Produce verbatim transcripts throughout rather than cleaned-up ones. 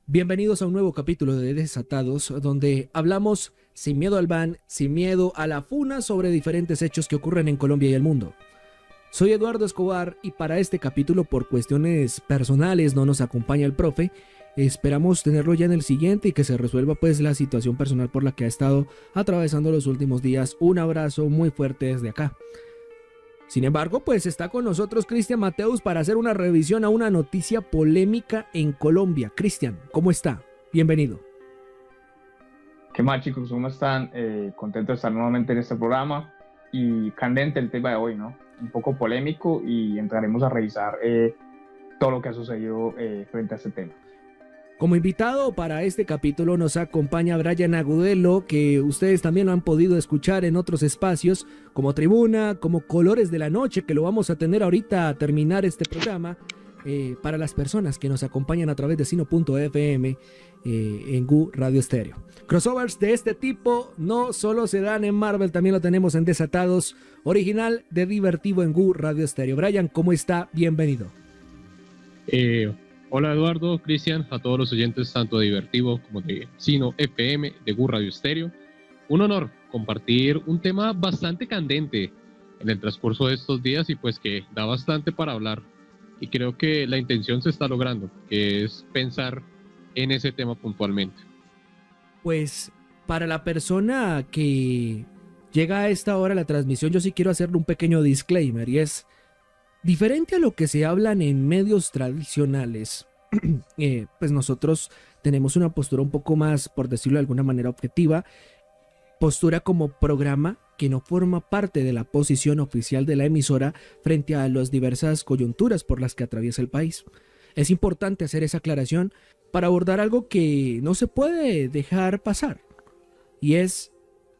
Bienvenidos a un nuevo capítulo de Desatados, donde hablamos sin miedo al ban, sin miedo a la funa sobre diferentes hechos que ocurren en Colombia y el mundo. Soy Eduardo Escobar y para este capítulo, por cuestiones personales, no nos acompaña el profe. Esperamos tenerlo ya en el siguiente y que se resuelva pues la situación personal por la que ha estado atravesando los últimos días. Un abrazo muy fuerte desde acá. Sin embargo, pues está con nosotros Cristian Mateus para hacer una revisión a una noticia polémica en Colombia. Cristian, ¿cómo está? Bienvenido. ¿Qué más, chicos? ¿Cómo están? Eh, contento de estar nuevamente en este programa y candente el tema de hoy, ¿no? Un poco polémico y entraremos a revisar eh, todo lo que ha sucedido eh, frente a este tema. Como invitado para este capítulo nos acompaña Brian Agudelo, que ustedes también lo han podido escuchar en otros espacios, como Tribuna, como Colores de la Noche, que lo vamos a tener ahorita a terminar este programa, eh, para las personas que nos acompañan a través de Sino punto F M eh, en Gu Radio Estéreo. Crossovers de este tipo no solo se dan en Marvel, también lo tenemos en Desatados, original de Divertido en Gu Radio Estéreo. Brian, ¿cómo está? Bienvenido. Eh... Hola Eduardo, Cristian, a todos los oyentes tanto de Divertivo como de Sino F M, de Gu Radio Estéreo. Un honor compartir un tema bastante candente en el transcurso de estos días y pues que da bastante para hablar. Y creo que la intención se está logrando, que es pensar en ese tema puntualmente. Pues para la persona que llega a esta hora a la transmisión, yo sí quiero hacerle un pequeño disclaimer y es... diferente a lo que se hablan en medios tradicionales, eh, pues nosotros tenemos una postura un poco más, por decirlo de alguna manera, objetiva, postura como programa que no forma parte de la posición oficial de la emisora frente a las diversas coyunturas por las que atraviesa el país. Es importante hacer esa aclaración para abordar algo que no se puede dejar pasar, y es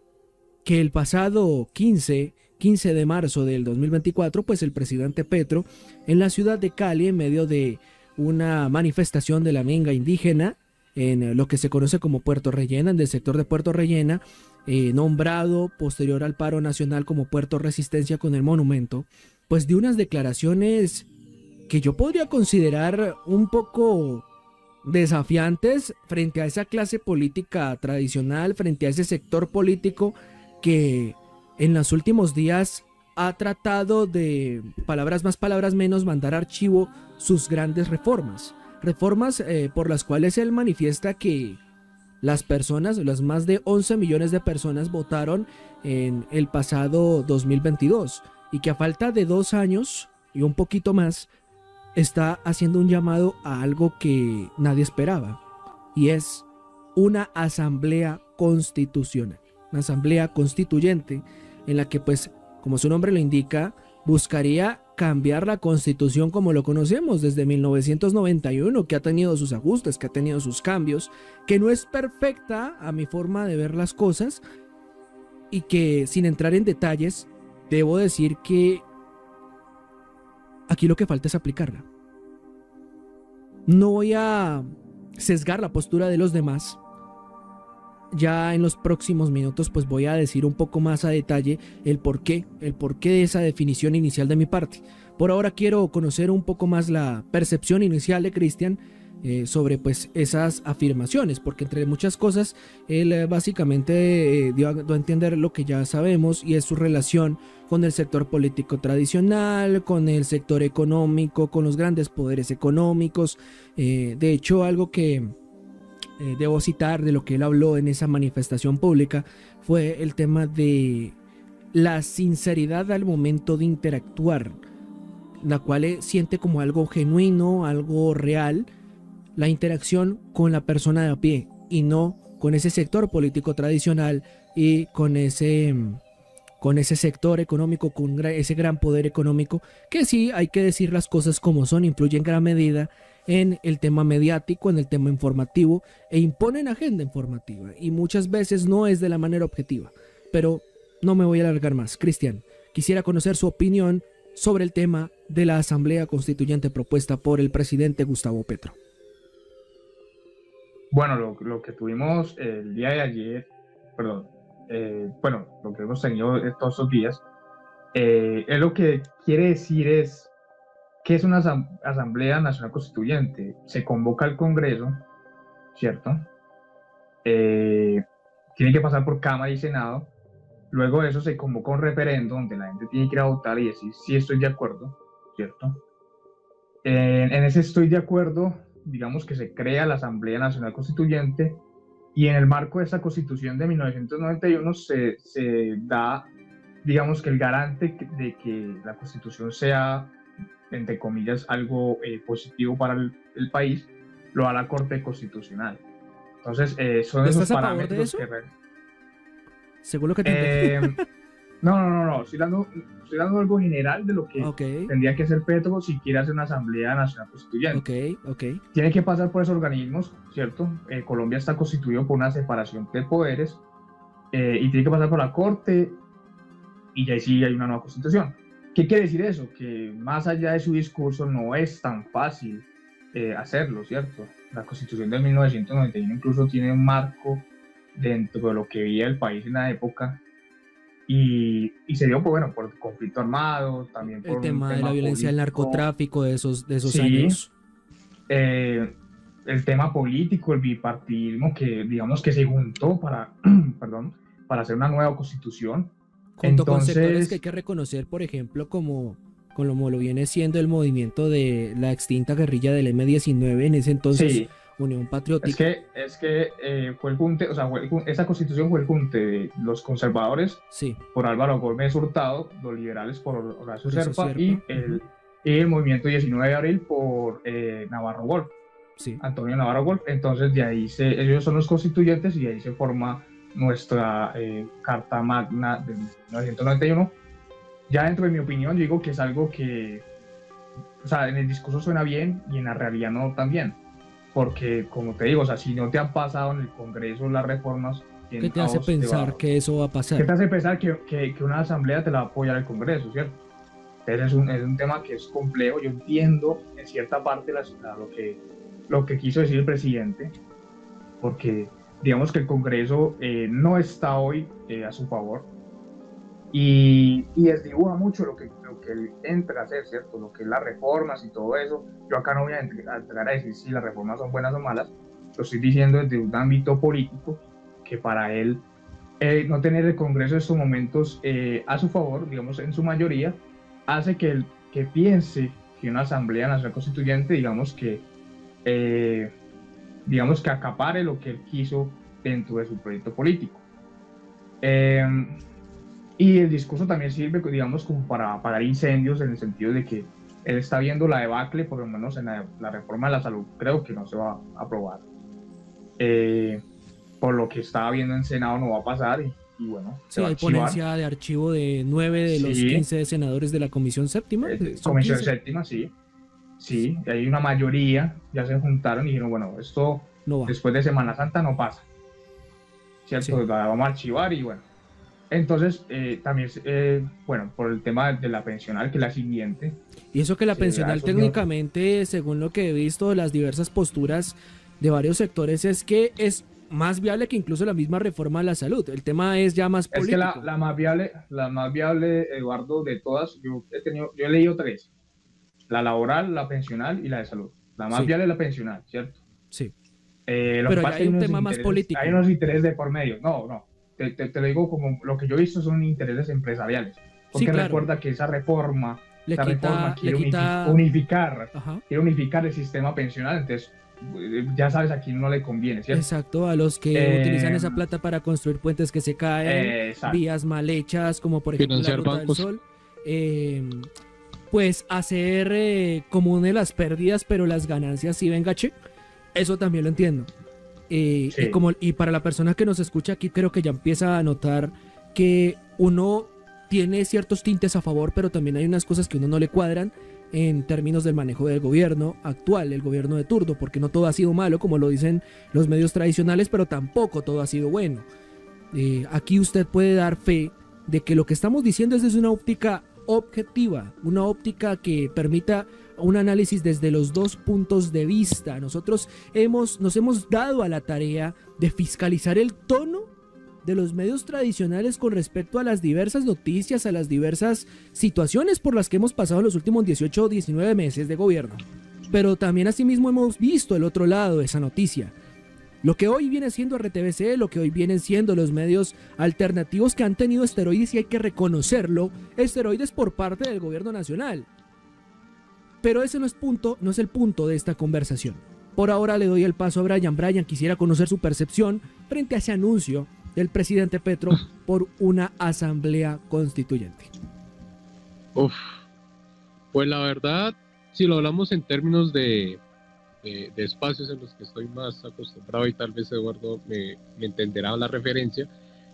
que el pasado quince de marzo del dos mil veinticuatro, pues el presidente Petro, en la ciudad de Cali, en medio de una manifestación de la minga indígena, en lo que se conoce como Puerto Rellena, en el sector de Puerto Rellena, eh, nombrado posterior al paro nacional como Puerto Resistencia con el monumento, pues dio unas declaraciones que yo podría considerar un poco desafiantes frente a esa clase política tradicional, frente a ese sector político que en los últimos días ha tratado de, palabras más, palabras menos, mandar a archivo sus grandes reformas. Reformas eh, por las cuales él manifiesta que las personas, las más de once millones de personas votaron en el pasado dos mil veintidós y que a falta de dos años y un poquito más está haciendo un llamado a algo que nadie esperaba, y es una asamblea constitucional, una asamblea constituyente en la que, pues, como su nombre lo indica, buscaría cambiar la Constitución como lo conocemos desde mil novecientos noventa y uno, que ha tenido sus ajustes, que ha tenido sus cambios, que no es perfecta a mi forma de ver las cosas y que, sin entrar en detalles, debo decir que aquí lo que falta es aplicarla. No voy a sesgar la postura de los demás. Ya en los próximos minutos pues voy a decir un poco más a detalle el porqué, el porqué de esa definición inicial de mi parte. Por ahora quiero conocer un poco más la percepción inicial de Cristian eh, sobre pues esas afirmaciones, porque entre muchas cosas él eh, básicamente eh, dio, a, dio a entender lo que ya sabemos, y es su relación con el sector político tradicional, con el sector económico, con los grandes poderes económicos. Eh, de hecho, algo que Eh, debo citar de lo que él habló en esa manifestación pública fue el tema de la sinceridad al momento de interactuar, la cual él siente como algo genuino, algo real, la interacción con la persona de a pie y no con ese sector político tradicional y con ese, con ese sector económico, con ese gran poder económico que, sí, hay que decir las cosas como son, influye en gran medida en el tema mediático, en el tema informativo, e imponen agenda informativa, y muchas veces no es de la manera objetiva. Pero no me voy a alargar más. Cristian, quisiera conocer su opinión sobre el tema de la asamblea constituyente propuesta por el presidente Gustavo Petro. Bueno, lo, lo que tuvimos el día de ayer, perdón, eh, bueno, lo que hemos tenido todos estos días, eh, es lo que quiere decir es ¿qué es una Asamblea Nacional Constituyente? Se convoca al Congreso ¿cierto? Eh, tiene que pasar por Cámara y Senado. Luego de eso se convoca un referendo donde la gente tiene que ir a votar y decir si estoy de acuerdo, ¿cierto? En, en ese estoy de acuerdo, digamos que se crea la Asamblea Nacional Constituyente, y en el marco de esa Constitución de mil novecientos noventa y uno se, se da, digamos que el garante de que la Constitución sea, entre comillas, algo eh, positivo para el, el país, lo da la Corte Constitucional. Entonces, eh, son esos ¿Estás a favor parámetros de eso? que... Según lo que te Eh, entendí. no, no, no, no, estoy dando, estoy dando algo general de lo que Ok, tendría que hacer Petro si quiere hacer una Asamblea Nacional Constituyente. ok, ok. Tiene que pasar por esos organismos, ¿cierto? Eh, Colombia está constituido por una separación de poderes, eh, y tiene que pasar por la Corte, y ya sí hay una nueva Constitución. ¿Qué quiere decir eso? Que más allá de su discurso no es tan fácil eh, hacerlo, ¿cierto? La Constitución de mil novecientos noventa y uno incluso tiene un marco dentro de lo que vivía el país en la época, y, y se dio por, bueno, por conflicto armado, también por El tema, un de tema la violencia del político, narcotráfico de esos, de esos sí, años. eh, el tema político, el bipartidismo que digamos que se juntó para, perdón, para hacer una nueva constitución. Junto con sectores Entonces, que hay que reconocer, por ejemplo, como, como lo viene siendo el movimiento de la extinta guerrilla del eme diecinueve, en ese entonces sí, Unión es Patriótica. que, es que eh, fue el junte, o sea, fue el jun- esa constitución fue el junte de los conservadores Sí, por Álvaro Gómez Hurtado, los liberales por Horacio Horacio Serpa, Serpa, y el, ujú. y el movimiento diecinueve de abril por eh, Navarro Wolf, sí. Antonio Navarro Wolf. Entonces de ahí se, ellos son los constituyentes y de ahí se forma nuestra eh, Carta Magna de mil novecientos noventa y uno. Ya dentro de mi opinión yo digo que es algo que, o sea, en el discurso suena bien y en la realidad no tan bien, porque como te digo, o sea, si no te han pasado en el Congreso las reformas, ¿quién ¿Qué te a hace vos te va- pensar que eso va a ¿Qué pasar? te hace pensar que, que, que una asamblea te la va a apoyar el Congreso, cierto? Entonces es un, es un tema que es complejo. Yo entiendo en cierta parte la, la- lo, que, lo que quiso decir el presidente, porque digamos que el Congreso eh, no está hoy eh, a su favor, y, y desdibuja mucho lo que, lo que él entra a hacer, ¿cierto? Lo que es las reformas y todo eso. Yo acá no voy a entrar, a entrar a decir si las reformas son buenas o malas, lo estoy diciendo desde un ámbito político, que para él eh, no tener el Congreso en estos momentos eh, a su favor, digamos en su mayoría, hace que, el, que piense que una Asamblea Nacional Constituyente, digamos que, eh, digamos que acapare lo que él quiso dentro de su proyecto político. Eh, y el discurso también sirve, digamos, como para apagar incendios, en el sentido de que él está viendo la debacle, por lo menos en la, la reforma de la salud, creo que no se va a aprobar. Eh, por lo que estaba viendo en Senado no va a pasar, y, y bueno, Sí, se va a hay archivar. ponencia de archivo de nueve de los Sí. quince senadores de la Comisión Séptima. Eh, ¿Son Comisión quince? Séptima, sí. Sí, y hay una mayoría, ya se juntaron y dijeron, bueno, esto No va. después de Semana Santa no pasa, ¿cierto? Sí. La vamos a archivar y bueno. Entonces, eh, también, eh, bueno, por el tema de la pensional, que es la siguiente. Y eso que la Sí, pensional eso técnicamente, según lo que he visto, las diversas posturas de varios sectores, es que es más viable que incluso la misma reforma a la salud. El tema es ya más Es político. que la, la más viable, la más viable, Eduardo, de todas, yo he tenido, yo he leído tres: la laboral, la pensional y la de salud. La más Sí. viable es la pensional, ¿cierto? Sí. Eh, lo Pero que ya pasa es hay que un unos tema más intereses- político. Hay unos intereses de por medio. No, no. Te, te, te lo digo como lo que yo he visto son intereses empresariales. Porque Sí, claro. recuerda que esa reforma, Le esa quita, reforma le quiere quita... unifi- unificar, Ajá. quiere unificar el sistema pensional. Entonces, eh, ya sabes a quién no le conviene, ¿cierto? Exacto, a los que Eh, utilizan esa plata para construir puentes que se caen, Eh, exacto. vías mal hechas, como por ejemplo la Financiar Ruta del bancos. Sol. Eh, pues hacer eh, común las pérdidas, pero las ganancias sí ven gache. Eso también lo entiendo. Eh, Sí. y, como, y para la persona que nos escucha aquí, creo que ya empieza a notar que uno tiene ciertos tintes a favor, pero también hay unas cosas que a uno no le cuadran en términos del manejo del gobierno actual, el gobierno de turno, porque no todo ha sido malo, como lo dicen los medios tradicionales, pero tampoco todo ha sido bueno. Eh, aquí usted puede dar fe de que lo que estamos diciendo es desde una óptica objetiva, una óptica que permita un análisis desde los dos puntos de vista. Nosotros hemos, nos hemos dado a la tarea de fiscalizar el tono de los medios tradicionales con respecto a las diversas noticias, a las diversas situaciones por las que hemos pasado en los últimos dieciocho o diecinueve meses de gobierno. Pero también asimismo hemos visto el otro lado de esa noticia. Lo que hoy viene siendo R T V C, lo que hoy vienen siendo los medios alternativos que han tenido esteroides, y hay que reconocerlo, esteroides por parte del gobierno nacional. Pero ese no es, punto, no es el punto de esta conversación. Por ahora le doy el paso a Brian. Brian, quisiera conocer su percepción frente a ese anuncio del presidente Petro por una asamblea constituyente. Uf, pues la verdad, si lo hablamos en términos de, de, de espacios en los que estoy más acostumbrado, y tal vez Eduardo me, me entenderá la referencia,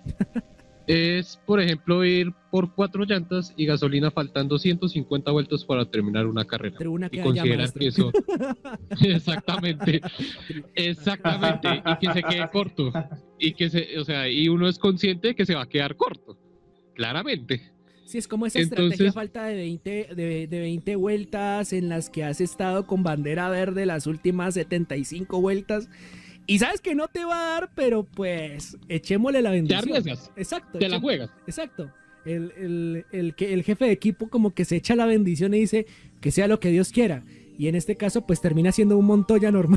es, por ejemplo, ir por cuatro llantas y gasolina faltando ciento cincuenta vueltas para terminar una carrera. Una que y considerar que eso... exactamente, exactamente, y que se quede corto. Y que se, o sea, y uno es consciente de que se va a quedar corto, claramente. Sí, es como esa Entonces, estrategia falta de veinte, de, de veinte vueltas en las que has estado con bandera verde las últimas setenta y cinco vueltas. Y sabes que no te va a dar, pero pues echémosle la bendición. Te arriesgas. Exacto. Te la juegas. Exacto. El, el, el, el, el jefe de equipo como que se echa la bendición y dice que sea lo que Dios quiera. Y en este caso pues termina siendo un Montoya normal.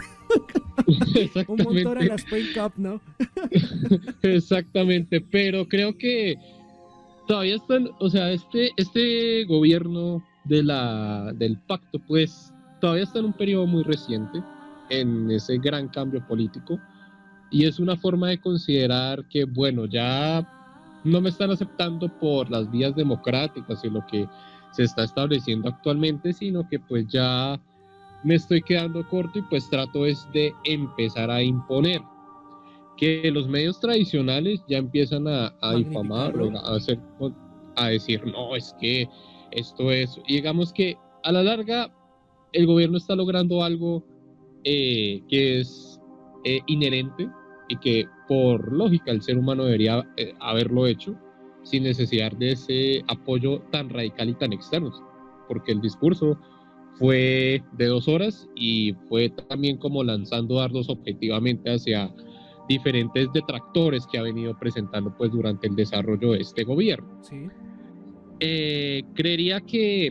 Un Montoya en la Spain Cup, ¿no? Exactamente, pero creo que todavía están, o sea, este, este gobierno de la, del pacto pues todavía está en un periodo muy reciente, en ese gran cambio político, y es una forma de considerar que, bueno, ya no me están aceptando por las vías democráticas y lo que se está estableciendo actualmente, sino que pues ya me estoy quedando corto y pues trato es de empezar a imponer, que los medios tradicionales ya empiezan a, a difamar, a, hacer, a decir, no, es que esto es, y digamos que a la larga el gobierno está logrando algo Eh, que es eh, inherente y que por lógica el ser humano debería eh, haberlo hecho sin necesidad de ese apoyo tan radical y tan externo, porque el discurso fue de dos horas y fue también como lanzando dardos objetivamente hacia diferentes detractores que ha venido presentando pues durante el desarrollo de este gobierno. Sí. Eh, creería que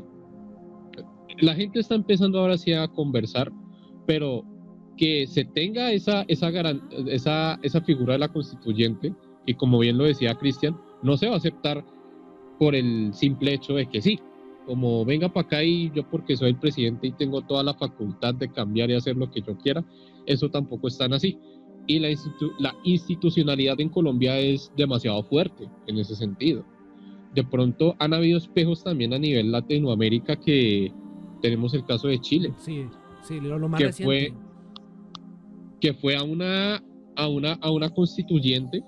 la gente está empezando ahora sí a conversar, pero que se tenga esa, esa, esa, esa figura de la constituyente, y como bien lo decía Cristian, no se va a aceptar por el simple hecho de que sí, como venga para acá y yo porque soy el presidente y tengo toda la facultad de cambiar y hacer lo que yo quiera, eso tampoco es tan así. Y la, institu la institucionalidad en Colombia es demasiado fuerte en ese sentido. De pronto han habido espejos también a nivel Latinoamérica, que tenemos el caso de Chile. Sí. Sí, lo, lo más que reciente. fue que fue a una a una a una constituyente,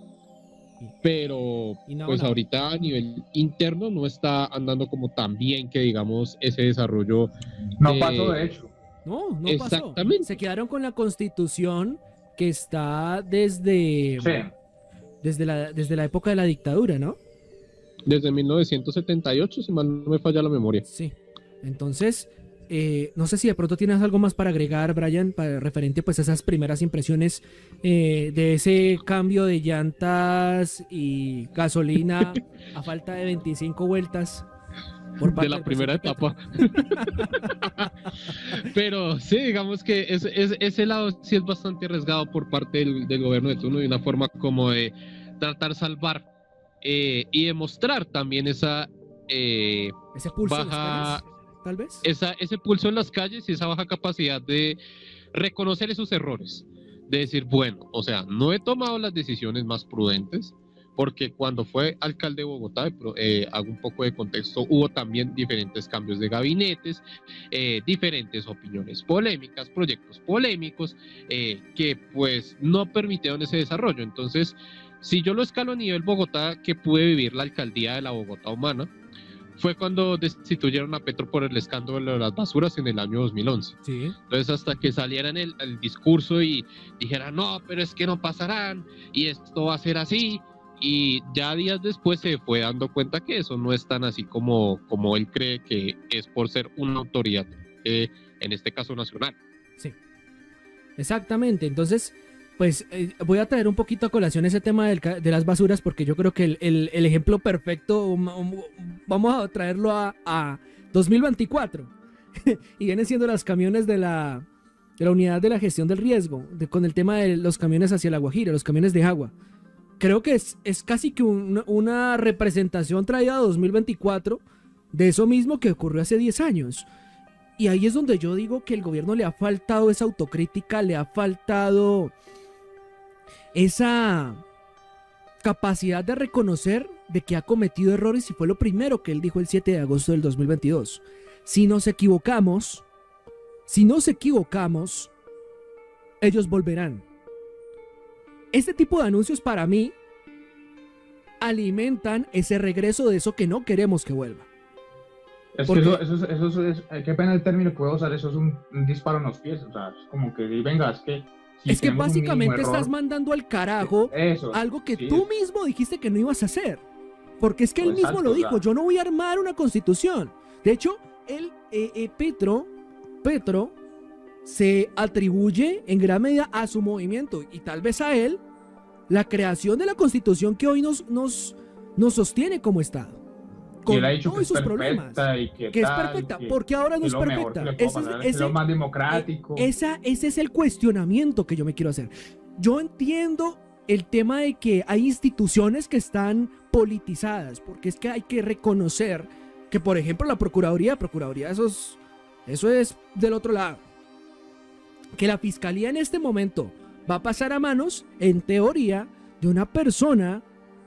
pero no, pues no. Ahorita a nivel interno no está andando como tan bien que digamos ese desarrollo. No de... pasó de hecho. No, no Exactamente. pasó. Se quedaron con la constitución que está desde sí. desde la desde la época de la dictadura, ¿no? Desde mil novecientos setenta y ocho, si mal no me falla la memoria. Sí. Entonces, Eh, no sé si de pronto tienes algo más para agregar, Brian, para, referente pues a esas primeras impresiones eh, de ese cambio de llantas y gasolina a falta de veinticinco vueltas por parte de la primera etapa. Pero sí, digamos que es, es, ese lado sí es bastante arriesgado por parte del, del gobierno de turno, de una forma como de tratar de salvar eh, y demostrar también esa eh, ese pulso baja... tal vez. Esa, ese pulso en las calles y esa baja capacidad de reconocer esos errores, de decir, bueno, o sea, no he tomado las decisiones más prudentes, porque cuando fue alcalde de Bogotá, eh, hago un poco de contexto, hubo también diferentes cambios de gabinetes, eh, diferentes opiniones polémicas, proyectos polémicos, eh, que pues no permitieron ese desarrollo. Entonces, si yo lo escalo a nivel Bogotá, que pude vivir la alcaldía de la Bogotá humana, fue cuando destituyeron a Petro por el escándalo de las basuras en el año dos mil once. Sí. Entonces, hasta que salieran el, el discurso y dijeran, no, pero es que no pasarán, y esto va a ser así, y ya días después se fue dando cuenta que eso no es tan así como, como él cree que es por ser una autoridad, eh, en este caso nacional. Sí, exactamente. Entonces, pues eh, voy a traer un poquito a colación ese tema del, de las basuras, porque yo creo que el, el, el ejemplo perfecto, um, um, vamos a traerlo a, a dos mil veinticuatro, y vienen siendo los camiones de la, de la unidad de la gestión del riesgo, de, con el tema de los camiones hacia La Guajira, los camiones de agua. Creo que es, es casi que un, una representación traída a dos mil veinticuatro de eso mismo que ocurrió hace diez años. Y ahí es donde yo digo que el gobierno le ha faltado esa autocrítica, le ha faltado esa capacidad de reconocer de que ha cometido errores, y fue lo primero que él dijo el siete de agosto del dos mil veintidós. Si nos equivocamos, si nos equivocamos, ellos volverán. Este tipo de anuncios para mí alimentan ese regreso de eso que no queremos que vuelva. Es Porque... que eso, eso, eso, eso es, qué pena el término que puedo usar, eso es un, un disparo en los pies, o sea, es como que, venga, es que... Si es que básicamente error, estás mandando al carajo eso, algo que sí. tú mismo dijiste que no ibas a hacer. Porque es que él Pues mismo alto, lo dijo, o sea. yo no voy a armar una constitución. De hecho, él, eh, eh, Petro, Petro se atribuye en gran medida a su movimiento y tal vez a él la creación de la constitución que hoy nos, nos, nos sostiene como Estado. Y él ha dicho todos que es sus perfecta problemas, y que, que tal, es perfecta, que, porque ahora no es lo mejor perfecta. que le puede Ese, pasar, ese, es lo más democrático. eh, esa, ese es el cuestionamiento que yo me quiero hacer. Yo entiendo el tema de que hay instituciones que están politizadas, porque es que hay que reconocer que, por ejemplo, la Procuraduría, Procuraduría, eso es, eso es del otro lado. Que la Fiscalía en este momento va a pasar a manos, en teoría, de una persona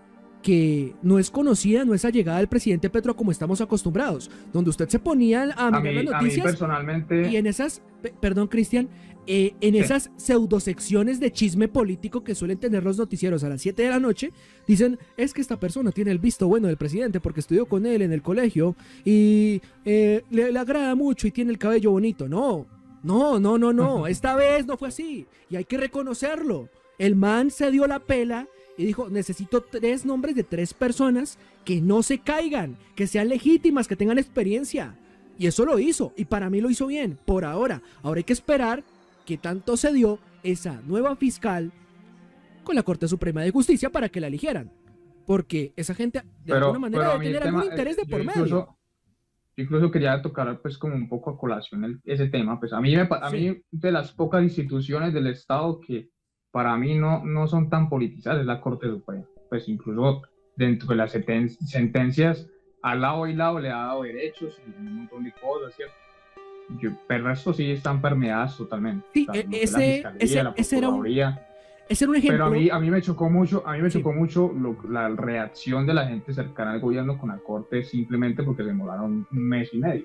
que no es conocida, no es allegada al presidente Petro como estamos acostumbrados, donde usted se ponía a mirar a mí, las noticias a mí personalmente... y en esas, perdón Cristian, eh, en sí. esas pseudosecciones de chisme político que suelen tener los noticieros a las siete de la noche, dicen, es que esta persona tiene el visto bueno del presidente porque estudió con él en el colegio y eh, le, le agrada mucho y tiene el cabello bonito. No, no, no, no, no, esta vez no fue así y hay que reconocerlo. El man se dio la pela y dijo, necesito tres nombres de tres personas que no se caigan, que sean legítimas, que tengan experiencia. Y eso lo hizo, y para mí lo hizo bien, por ahora. Ahora hay que esperar que tanto se dio esa nueva fiscal con la Corte Suprema de Justicia para que la eligieran. Porque esa gente de pero, alguna manera debe tener algún tema, interés de por incluso, medio. Incluso quería tocar pues como un poco a colación el, ese tema. Pues a mí, me, a sí. mí de las pocas instituciones del Estado que para mí no, no son tan politizadas es la Corte Suprema. Pues incluso dentro de las senten sentencias al lado y lado le ha dado derechos y un montón de cosas, ¿cierto? Yo, pero el resto sí están permeadas totalmente. Sí, o sea, ese, ese, la ese, era un, ese era un ejemplo. Pero a mí, a mí me chocó mucho, a mí me sí. chocó mucho lo, la reacción de la gente cercana al gobierno con la Corte simplemente porque se demoraron un mes y medio.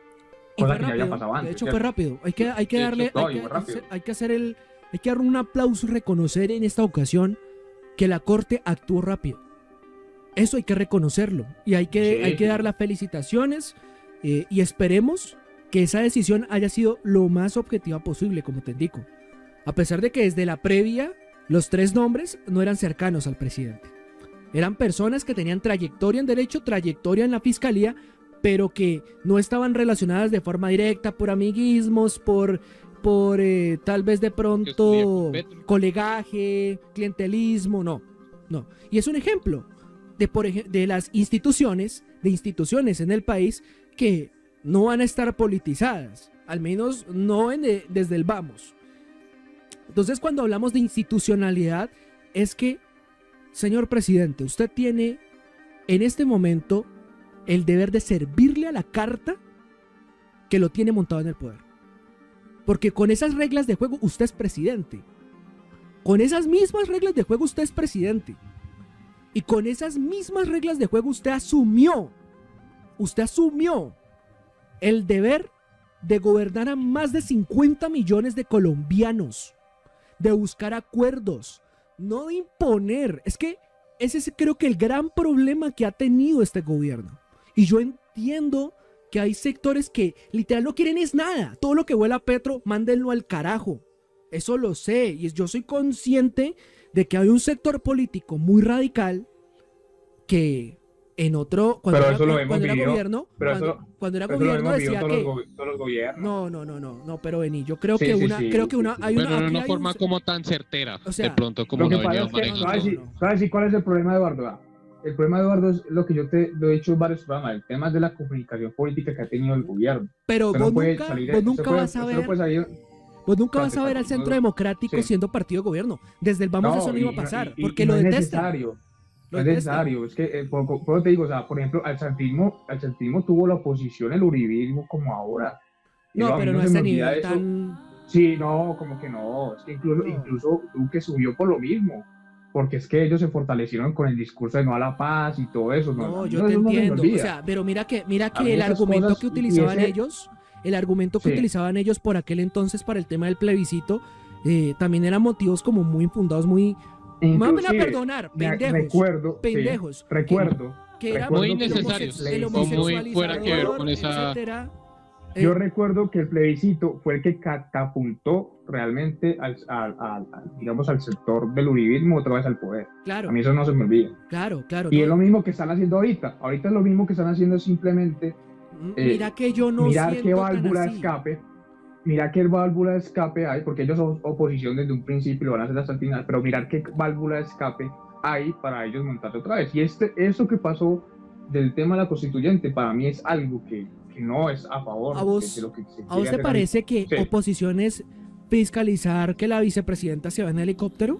Y Cosa fue que ya rápido, había pasado antes. de hecho ¿cierto? fue rápido. Hay que, hay que darle, hecho, hay, que hacer, hay que hacer el, hay que dar un aplauso y reconocer en esta ocasión que la Corte actuó rápido. Eso hay que reconocerlo y hay que, sí, hay que dar las felicitaciones eh, y esperemos que esa decisión haya sido lo más objetiva posible, como te indico. A pesar de que desde la previa los tres nombres no eran cercanos al presidente. Eran personas que tenían trayectoria en derecho, trayectoria en la fiscalía, pero que no estaban relacionadas de forma directa por amiguismos, por, por eh, tal vez de pronto colegaje, clientelismo, no, no. Y es un ejemplo de, por ej de las instituciones, de instituciones en el país que no van a estar politizadas, al menos no en de, desde el vamos. Entonces, cuando hablamos de institucionalidad, es que, señor presidente, usted tiene en este momento el deber de servirle a la carta que lo tiene montado en el poder. Porque con esas reglas de juego usted es presidente. Con esas mismas reglas de juego usted es presidente. Y con esas mismas reglas de juego usted asumió, usted asumió el deber de gobernar a más de cincuenta millones de colombianos, de buscar acuerdos, no de imponer. Es que ese es, creo que, el gran problema que ha tenido este gobierno. Y yo entiendo que hay sectores que literal no quieren es nada. Todo lo que huela a Petro, mándenlo al carajo. Eso lo sé. Y yo soy consciente de que hay un sector político muy radical que en otro, cuando pero era, eso lo cuando hemos era vivido, gobierno, pero cuando, eso, cuando era pero gobierno eso decía todos que... Los go todos los gobiernos. No, no, no, no, no, pero vení, yo creo sí, que sí, una, sí, creo que una, hay una... Pero de una hay forma un, como tan certera, o sea, de pronto como lo que lo pasa veníamos es que, manejando. ¿sabes, no, no. ¿sabes si cuál es el problema, Eduardo? El problema, Eduardo, es lo que yo te lo he dicho en varios programas, el tema de la comunicación política que ha tenido el gobierno. Pero usted vos no puede nunca, salir, vos usted nunca puede, vas a usted ver... no puede salir, Pues nunca O sea, vas te a ver al calificó- Centro Democrático Sí. siendo partido de gobierno. Desde el vamos No, eso no iba a y- pasar, y- porque y lo no es detestan. necesario. Lo No es detestan. necesario, es que, eh, por, por- por eso te digo, o sea, por ejemplo, al santismo, al santismo tuvo la oposición, el uribismo, como ahora. Y No, a mí pero no a se este me olvida nivel eso. tan... Sí, no, como que no, es que incluso, No. incluso Duque subió por lo mismo, porque es que ellos se fortalecieron con el discurso de no a la paz y todo eso. No, No, a mí yo no, te eso no se me entiendo. O olvida. sea, pero mira que, mira A mí que el esas argumento cosas, que y- y utilizaban ese- ellos, el argumento que Sí. utilizaban ellos por aquel entonces para el tema del plebiscito, eh, también eran motivos como muy infundados, muy... Me van a Inclusive, perdonar, me- pendejos. recuerdo, sí, pendejos, que- recuerdo, que era recuerdo Muy que el necesarios, el o muy fuera que ver homosexualizador, con esa... etcétera. Yo Eh, recuerdo que el plebiscito fue el que catapultó realmente al, al- al- al, digamos, al sector del uribismo otra vez al poder. claro, A mí eso no se me olvida. claro, claro. Y no, es lo mismo que están haciendo ahorita. Ahorita es lo mismo que están haciendo simplemente m- eh, mira que yo no mirar qué siento tan válvula de así. escape, mirar qué válvula de escape hay, porque ellos son oposición desde un principio y lo van a hacer hasta el final, pero mirar qué válvula de escape hay para ellos montarse otra vez. Y este, eso que pasó del tema de la constituyente, para mí es algo que, que no es a favor ¿A vos- de lo que se ¿A quiere vos te hacer parece que Sí. oposición es fiscalizar que la vicepresidenta se va en helicóptero?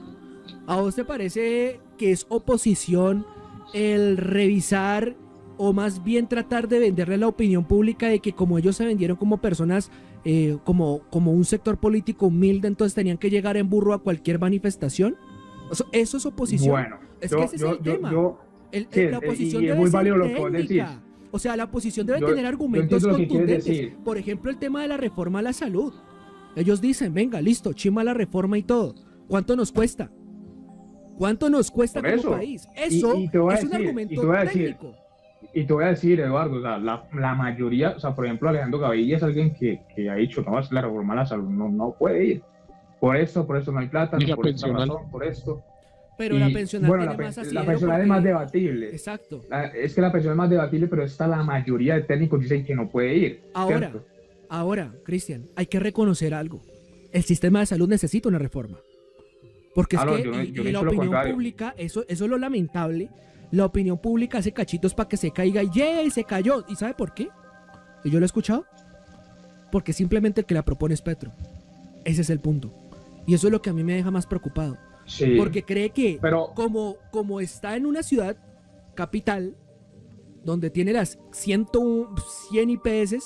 ¿A vos te parece que es oposición el revisar o más bien tratar de venderle a la opinión pública de que como ellos se vendieron como personas, eh, como, como un sector político humilde, entonces tenían que llegar en burro a cualquier manifestación? Eso, eso es oposición. Bueno, es yo, que ese yo, es el yo, tema. yo- El- sí, el- la eh, oposición y es debe muy ser válido lo que vos técnica. decís. O sea, la oposición debe Yo- tener yo argumentos entiendo lo que quieres contundentes. decir. Por ejemplo, el tema de la reforma a la salud. Ellos dicen, venga, listo, chima la reforma y todo. ¿Cuánto nos cuesta? ¿Cuánto nos cuesta Por como eso. país? Eso Y- y te voy a es un decir, y argumento te voy a decir, técnico. Y te voy a decir, Eduardo, o sea, la, la mayoría, o sea, por ejemplo, Alejandro Gaviria es alguien que, que ha dicho, no, es la reforma a la salud, no, no puede ir. Por esto, por eso no hay plata, Ni no la por esta pensional. razón, por esto. Pero Y, la pensional bueno, tiene la, más pe- asidero la pensional es porque- más debatible. Exacto. La- es que la pensional es más debatible, pero esta la mayoría de técnicos dicen que no puede ir. Ahora, ¿cierto? ahora, Cristian, hay que reconocer algo. El sistema de salud necesita una reforma. Porque es Ah, no, que yo no- y- yo no y he la dicho lo opinión contrario. pública, eso, eso es lo lamentable. La opinión pública hace cachitos para que se caiga y ¡yay! Se cayó. ¿Y sabe por qué? ¿Y yo lo he escuchado? Porque simplemente el que la propone es Petro. Ese es el punto. Y eso es lo que a mí me deja más preocupado. Sí, Porque cree que pero como, como está en una ciudad capital donde tiene las cien, cien I P S,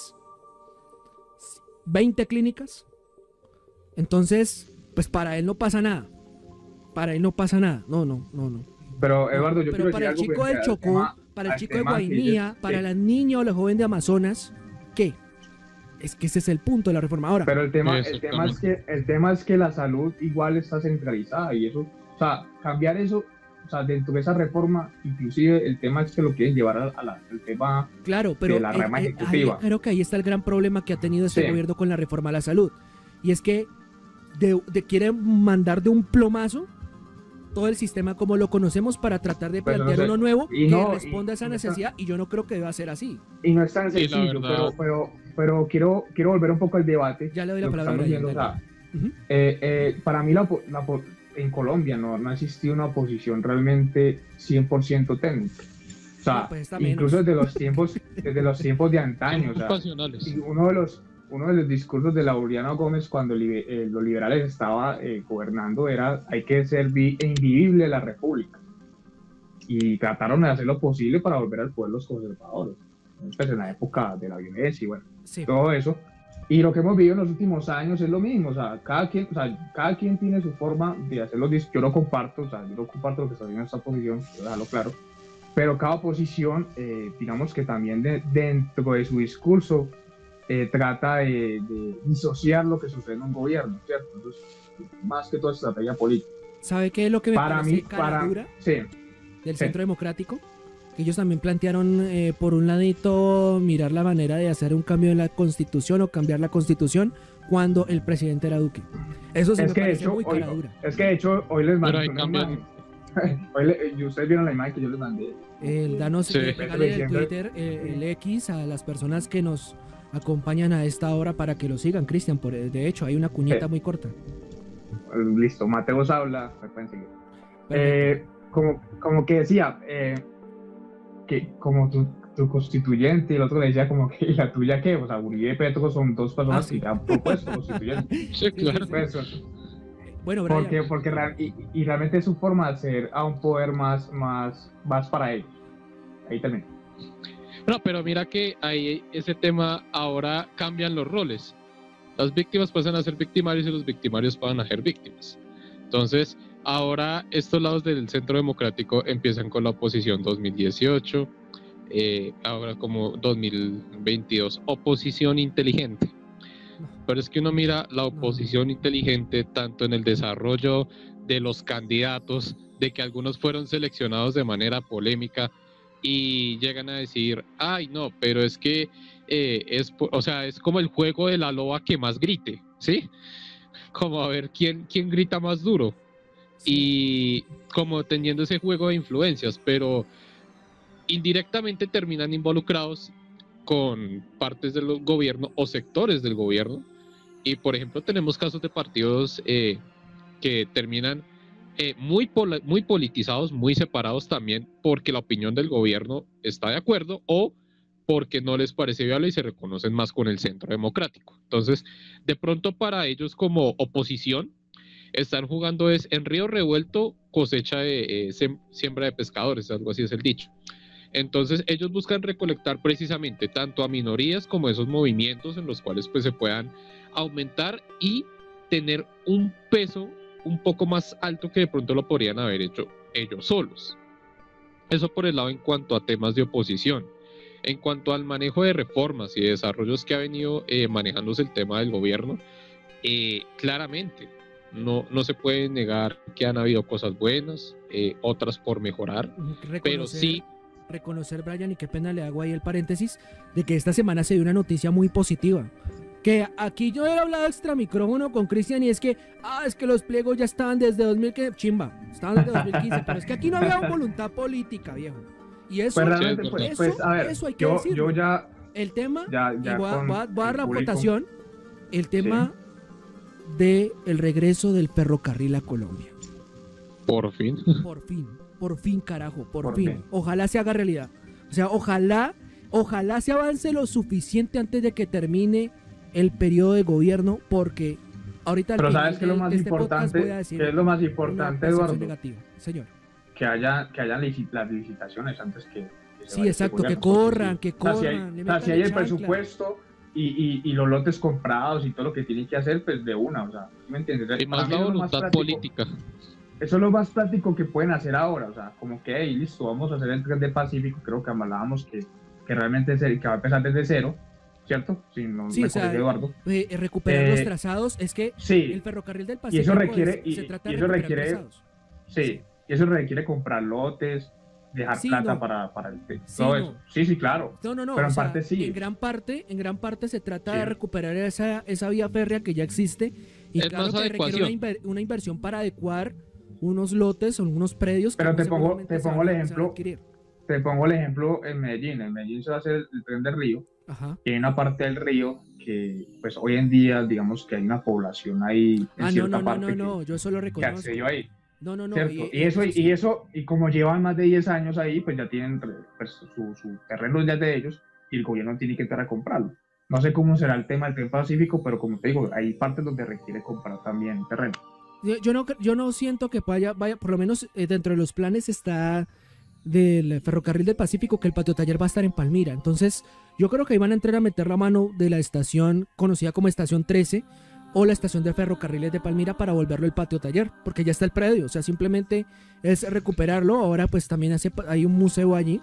veinte clínicas, entonces, pues para él no pasa nada. Para él no pasa nada. No, no, no, no. Pero, Eduardo, yo Pero quiero para el decir chico algo del frente al Chocó, tema- para el al chico de tema que Guainía, dices, para sí. la niña o la joven de Amazonas, ¿qué? Es que ese es el punto de la reforma. Ahora, Pero el tema, el tema es Exactamente. que el tema es que la salud igual está centralizada y eso, o sea, cambiar eso, o sea, dentro de esa reforma, inclusive el tema es que lo quieren llevar a, a la- al tema. claro, pero de la eh, rama eh, ejecutiva. ahí creo que ahí está el gran problema que ha tenido este Sí. gobierno con la reforma a la salud. Y es que de, de quieren mandar de un plomazo todo el sistema como lo conocemos para tratar de Pero no plantear sé, uno nuevo y que no, responda y- a esa y no está- necesidad y yo no creo que deba ser así. Y no es tan Sí, la sencillo, verdad. pero, pero, pero quiero, quiero volver un poco al debate. Ya le doy la lo que palabra a estamos Brian, viendo, o dale. sea, Ujú. eh, eh, para mí la, opo- la opo- en Colombia no, no ha existido una oposición realmente cien por ciento técnica. O sea, No, pues está incluso menos. desde los tiempos, desde los tiempos de antaño. O sea, pasionales. y uno de los uno de los discursos de Laureano Gómez cuando libe- eh, los liberales estaban eh, gobernando era hay que ser vi- invivible la república y trataron de hacer lo posible para volver al poder los conservadores, pues en la época de la violencia y bueno, Sí. todo eso. Y lo que hemos vivido en los últimos años es lo mismo, o sea, cada quien, o sea, cada quien tiene su forma de hacer los discursos. Yo no comparto, o sea, yo no comparto lo que está haciendo esta oposición, quiero dejarlo claro, pero cada oposición, eh, digamos que también de- dentro de su discurso eh, trata de, de disociar lo que sucede en un gobierno, ¿cierto? Entonces, más que todo es estrategia política. ¿Sabe qué es lo que me Para parece mí, cara para, dura sí, del sí. Centro Democrático? Que ellos también plantearon, eh, por un ladito, mirar la manera de hacer un cambio en la Constitución o cambiar la Constitución cuando el presidente era Duque. Eso sí es me que de parece hecho, muy hoy, cara dura. es que de hecho hoy les Pero mandé ahí una cambian. imagen. Hoy le- y ustedes vieron la imagen que yo les mandé. El danos Sí. eh, regale en el Diciendo- Twitter eh, el X a las personas que nos acompañan a esta hora para que lo sigan, Cristian. Por De hecho, hay una cuñita Sí. muy corta. Listo, Mateos habla, me pueden seguir. Perfecto. Eh, como, como que decía, eh, que como tú tu constituyente, y el otro le decía como que, ¿y la tuya qué? O sea, Uribe y Petro son dos personas ah, sí. que ya han propuesto constituyente. Sí, claro. Pues, bueno, Brian. Porque, porque y, y realmente es su forma de hacer a un poder más, más, más para ellos. Ahí también. No, pero mira que ahí ese tema ahora cambian los roles. Las víctimas pasan a ser victimarios y los victimarios pasan a ser víctimas. Entonces, ahora estos lados del Centro Democrático empiezan con la oposición dos mil dieciocho, eh, ahora como dos mil veintidós, oposición inteligente. Pero es que uno mira la oposición inteligente tanto en el desarrollo de los candidatos, de que algunos fueron seleccionados de manera polémica y llegan a decir, ay no, pero es que eh, es, o sea, es como el juego de la loba que más grite, ¿sí? Como a ver quién, quién grita más duro. Y como teniendo ese juego de influencias, pero indirectamente terminan involucrados con partes del gobierno o sectores del gobierno. Y por ejemplo tenemos casos de partidos eh, que terminan eh, muy, pol- muy politizados, muy separados también porque la opinión del gobierno está de acuerdo o porque no les parece viable y se reconocen más con el Centro Democrático. Entonces, de pronto para ellos como oposición, están jugando es en río revuelto cosecha de eh, sem- siembra de pescadores, algo así es el dicho. Entonces ellos buscan recolectar precisamente tanto a minorías como esos movimientos en los cuales pues se puedan aumentar y tener un peso un poco más alto que de pronto lo podrían haber hecho ellos solos. Eso por el lado en cuanto a temas de oposición. En cuanto al manejo de reformas y desarrollos que ha venido eh, manejándose el tema del gobierno, eh, claramente no, no se puede negar que han habido cosas buenas, eh, otras por mejorar, reconocer, pero sí... Reconocer, Brian, y qué pena le hago ahí el paréntesis, de que esta semana se dio una noticia muy positiva. Que aquí yo he hablado extra micrófono con Cristian y es que, ah, es que los pliegos ya estaban desde dos mil quince, chimba, estaban desde dos mil quince, pero es que aquí no había voluntad política, viejo. Y eso, pues realmente, pues, eso, pues, a ver, eso hay que yo, decirlo. yo ya, el tema, ya, ya y voy, a, voy, a, voy a dar la público, votación, el tema sí. de el regreso del ferrocarril a Colombia. Por fin. Por fin, por fin, carajo, por, por fin. fin. Ojalá se haga realidad. O sea, ojalá, ojalá se avance lo suficiente antes de que termine el periodo de gobierno, porque ahorita pero sabes que lo más este importante que es lo más importante, Eduardo, negativa. Señor, que haya que hayan licit las licitaciones antes que, que sí, exacto, que corran, que corran, o sea, si hay, o sea, si hay el presupuesto y, y, y los lotes comprados y todo lo que tienen que hacer, pues de una, o sea, ¿me entiendes? Y más la voluntad más política. Eso es lo más práctico que pueden hacer ahora, o sea, como que, hey, listo, vamos a hacer el tren del Pacífico, creo que hablábamos que, que realmente es el, que va a empezar desde cero, ¿cierto? Si no sí, me o sea, Eduardo. Eh, recuperar eh, los trazados, es que sí, el ferrocarril del Pacífico y eso requiere, es, y, se trata y de eso recuperar requiere, trazados. Sí, sí, y eso requiere comprar lotes, dejar sí, plata no. para, para el sí, todo no. eso. Sí, sí, claro. No, no, no. Pero en sea, parte sí. En gran parte, en gran parte se trata sí. de recuperar esa, esa vía férrea que ya existe y es claro que requiere una, inver, una inversión para adecuar unos lotes o unos predios. Pero que te pongo, te pongo el van, ejemplo, te pongo el ejemplo en Medellín. En Medellín se va a hacer el, el tren del río. Ajá. Y hay una parte del río que, pues hoy en día, digamos que hay una población ahí en ah, cierta no, no, parte no, no, no, que, yo eso lo reconozco. que accedió ahí. No, no, no. Y, y, eso, y, y eso, y como llevan más de diez años ahí, pues ya tienen pues, su, su terreno ya de ellos y el gobierno tiene que entrar a comprarlo. No sé cómo será el tema del tren Pacífico, pero como te digo, hay partes donde requiere comprar también terreno. Yo, yo, no, yo no siento que vaya, vaya, por lo menos eh, dentro de los planes está del ferrocarril del Pacífico que el patio taller va a estar en Palmira. Entonces, yo creo que ahí van a entrar a meter la mano de la estación conocida como estación trece o la estación de ferrocarriles de Palmira para volverlo el patio taller, porque ya está el predio, o sea, simplemente es recuperarlo. Ahora pues también hace, hay un museo allí,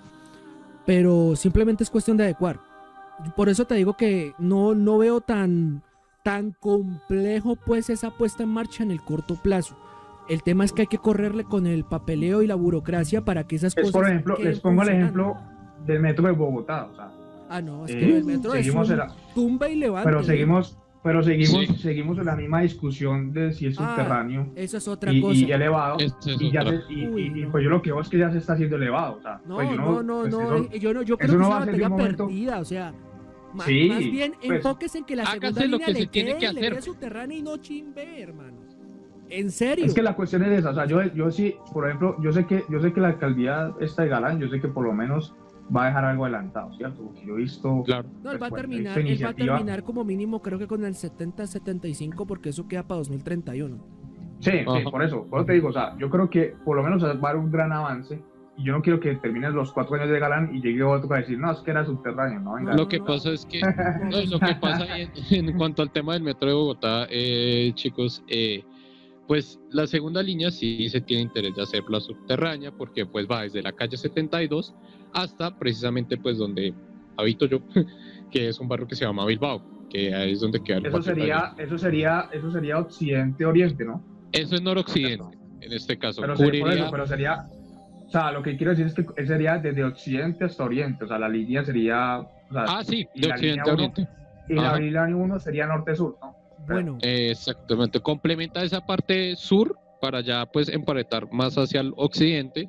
pero simplemente es cuestión de adecuar. Por eso te digo que no, no veo tan... tan complejo pues esa puesta en marcha en el corto plazo. El tema es que hay que correrle con el papeleo y la burocracia para que esas es, cosas por ejemplo, les pongo el ejemplo del metro de Bogotá, o sea, ah no, es eh, que el metro es un la, tumba y levante. Pero seguimos, pero seguimos, sí. seguimos en la misma discusión de si es ah, subterráneo. Eso es otra y, cosa. Y elevado. Es y, ya se, y, Uy, y, no. y pues yo lo que veo es que ya se está haciendo elevado, o sea, no, pues yo no, no, pues no, eso, yo no, yo creo que no es va una a ser batalla momento... perdida, o sea. Más, sí, más bien pues, enfoques en que la segunda hágase lo línea que le se tiene quede, que hacer. le subterránea y no chimbe, hermano. En serio. Es que la cuestión es esa, o sea, yo, yo sí, por ejemplo, yo sé que yo sé que la alcaldía esta de Galán, yo sé que por lo menos va a dejar algo adelantado, ¿cierto? Porque yo he visto... Claro. No, él va a pues, terminar, él va a terminar como mínimo creo que con el setenta setenta y cinco porque eso queda para dos mil treinta y uno. Sí, sí, Ajá. por eso, por eso te digo, o sea, yo creo que por lo menos va a haber un gran avance y yo no quiero que termines los cuatro años de Galán y llegue otro a decir, no, es que era subterráneo, no, venga. Lo que pasa es que, no, lo que pasa en, en cuanto al tema del metro de Bogotá, eh, chicos, eh, pues la segunda línea sí se tiene interés de hacerla subterránea porque pues va desde la calle setenta y dos hasta precisamente pues donde habito yo, que es un barrio que se llama Bilbao, que ahí es donde queda el Eso sería, eso sería, eso sería occidente-oriente, ¿no? Eso es noroccidente, en este caso. Pero, Cubriría... sería, por eso, pero sería, o sea, lo que quiero decir es que sería desde occidente hasta oriente, o sea, la línea sería... O sea, Ah, sí, y de la occidente línea a uno- oriente. Y la Ajá. línea uno sería norte-sur, ¿no? Bueno, Eh, exactamente, complementa esa parte sur para ya pues emparetar más hacia el occidente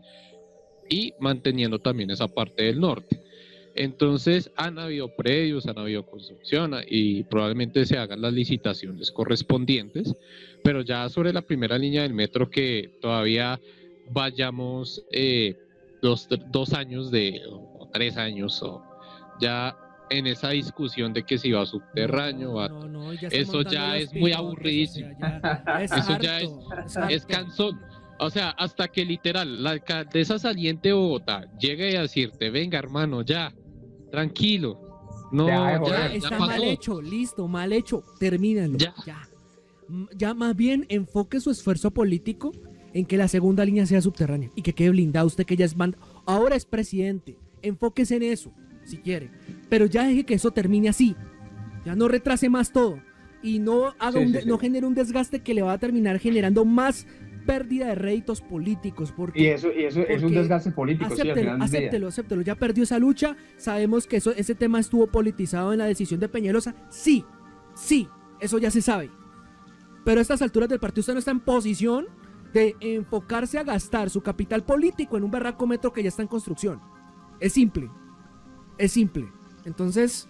y manteniendo también esa parte del norte. Entonces han habido predios, han habido construcción y probablemente se hagan las licitaciones correspondientes, pero ya sobre la primera línea del metro que todavía vayamos eh, dos, dos años de, o tres años o ya en esa discusión de que si va subterráneo, no, va, no, no, ya está eso montando ya los es muy pilotos, aburridísimo. o sea, ya es Eso harto, ya es- es Es harto. cansón. O sea, hasta que literal la alcaldesa saliente de Bogotá llegue a decirte, venga hermano, ya, tranquilo. No, Ya, ya, joder, Ya, ya está pasó. mal hecho, listo, mal hecho, termínalo. Ya. Ya. M- Ya más bien enfoque su esfuerzo político en que la segunda línea sea subterránea y que quede blindado usted que ya es manda. Ahora es presidente, enfóquese en eso, si quiere. Pero ya deje que eso termine así. Ya no retrase más todo. Y no haga Sí, un sí, de- sí. no genere un desgaste que le va a terminar generando más pérdida de réditos políticos. Porque Y eso, y eso es un Porque desgaste político, sí, al acéptelo, final del día. acéptelo, acéptelo. Ya perdió esa lucha. Sabemos que eso, ese tema estuvo politizado en la decisión de Peñalosa. Sí, sí, eso ya se sabe. Pero a estas alturas del partido usted no está en posición de enfocarse a gastar su capital político en un berraco metro que ya está en construcción. Es simple. Es simple. Entonces,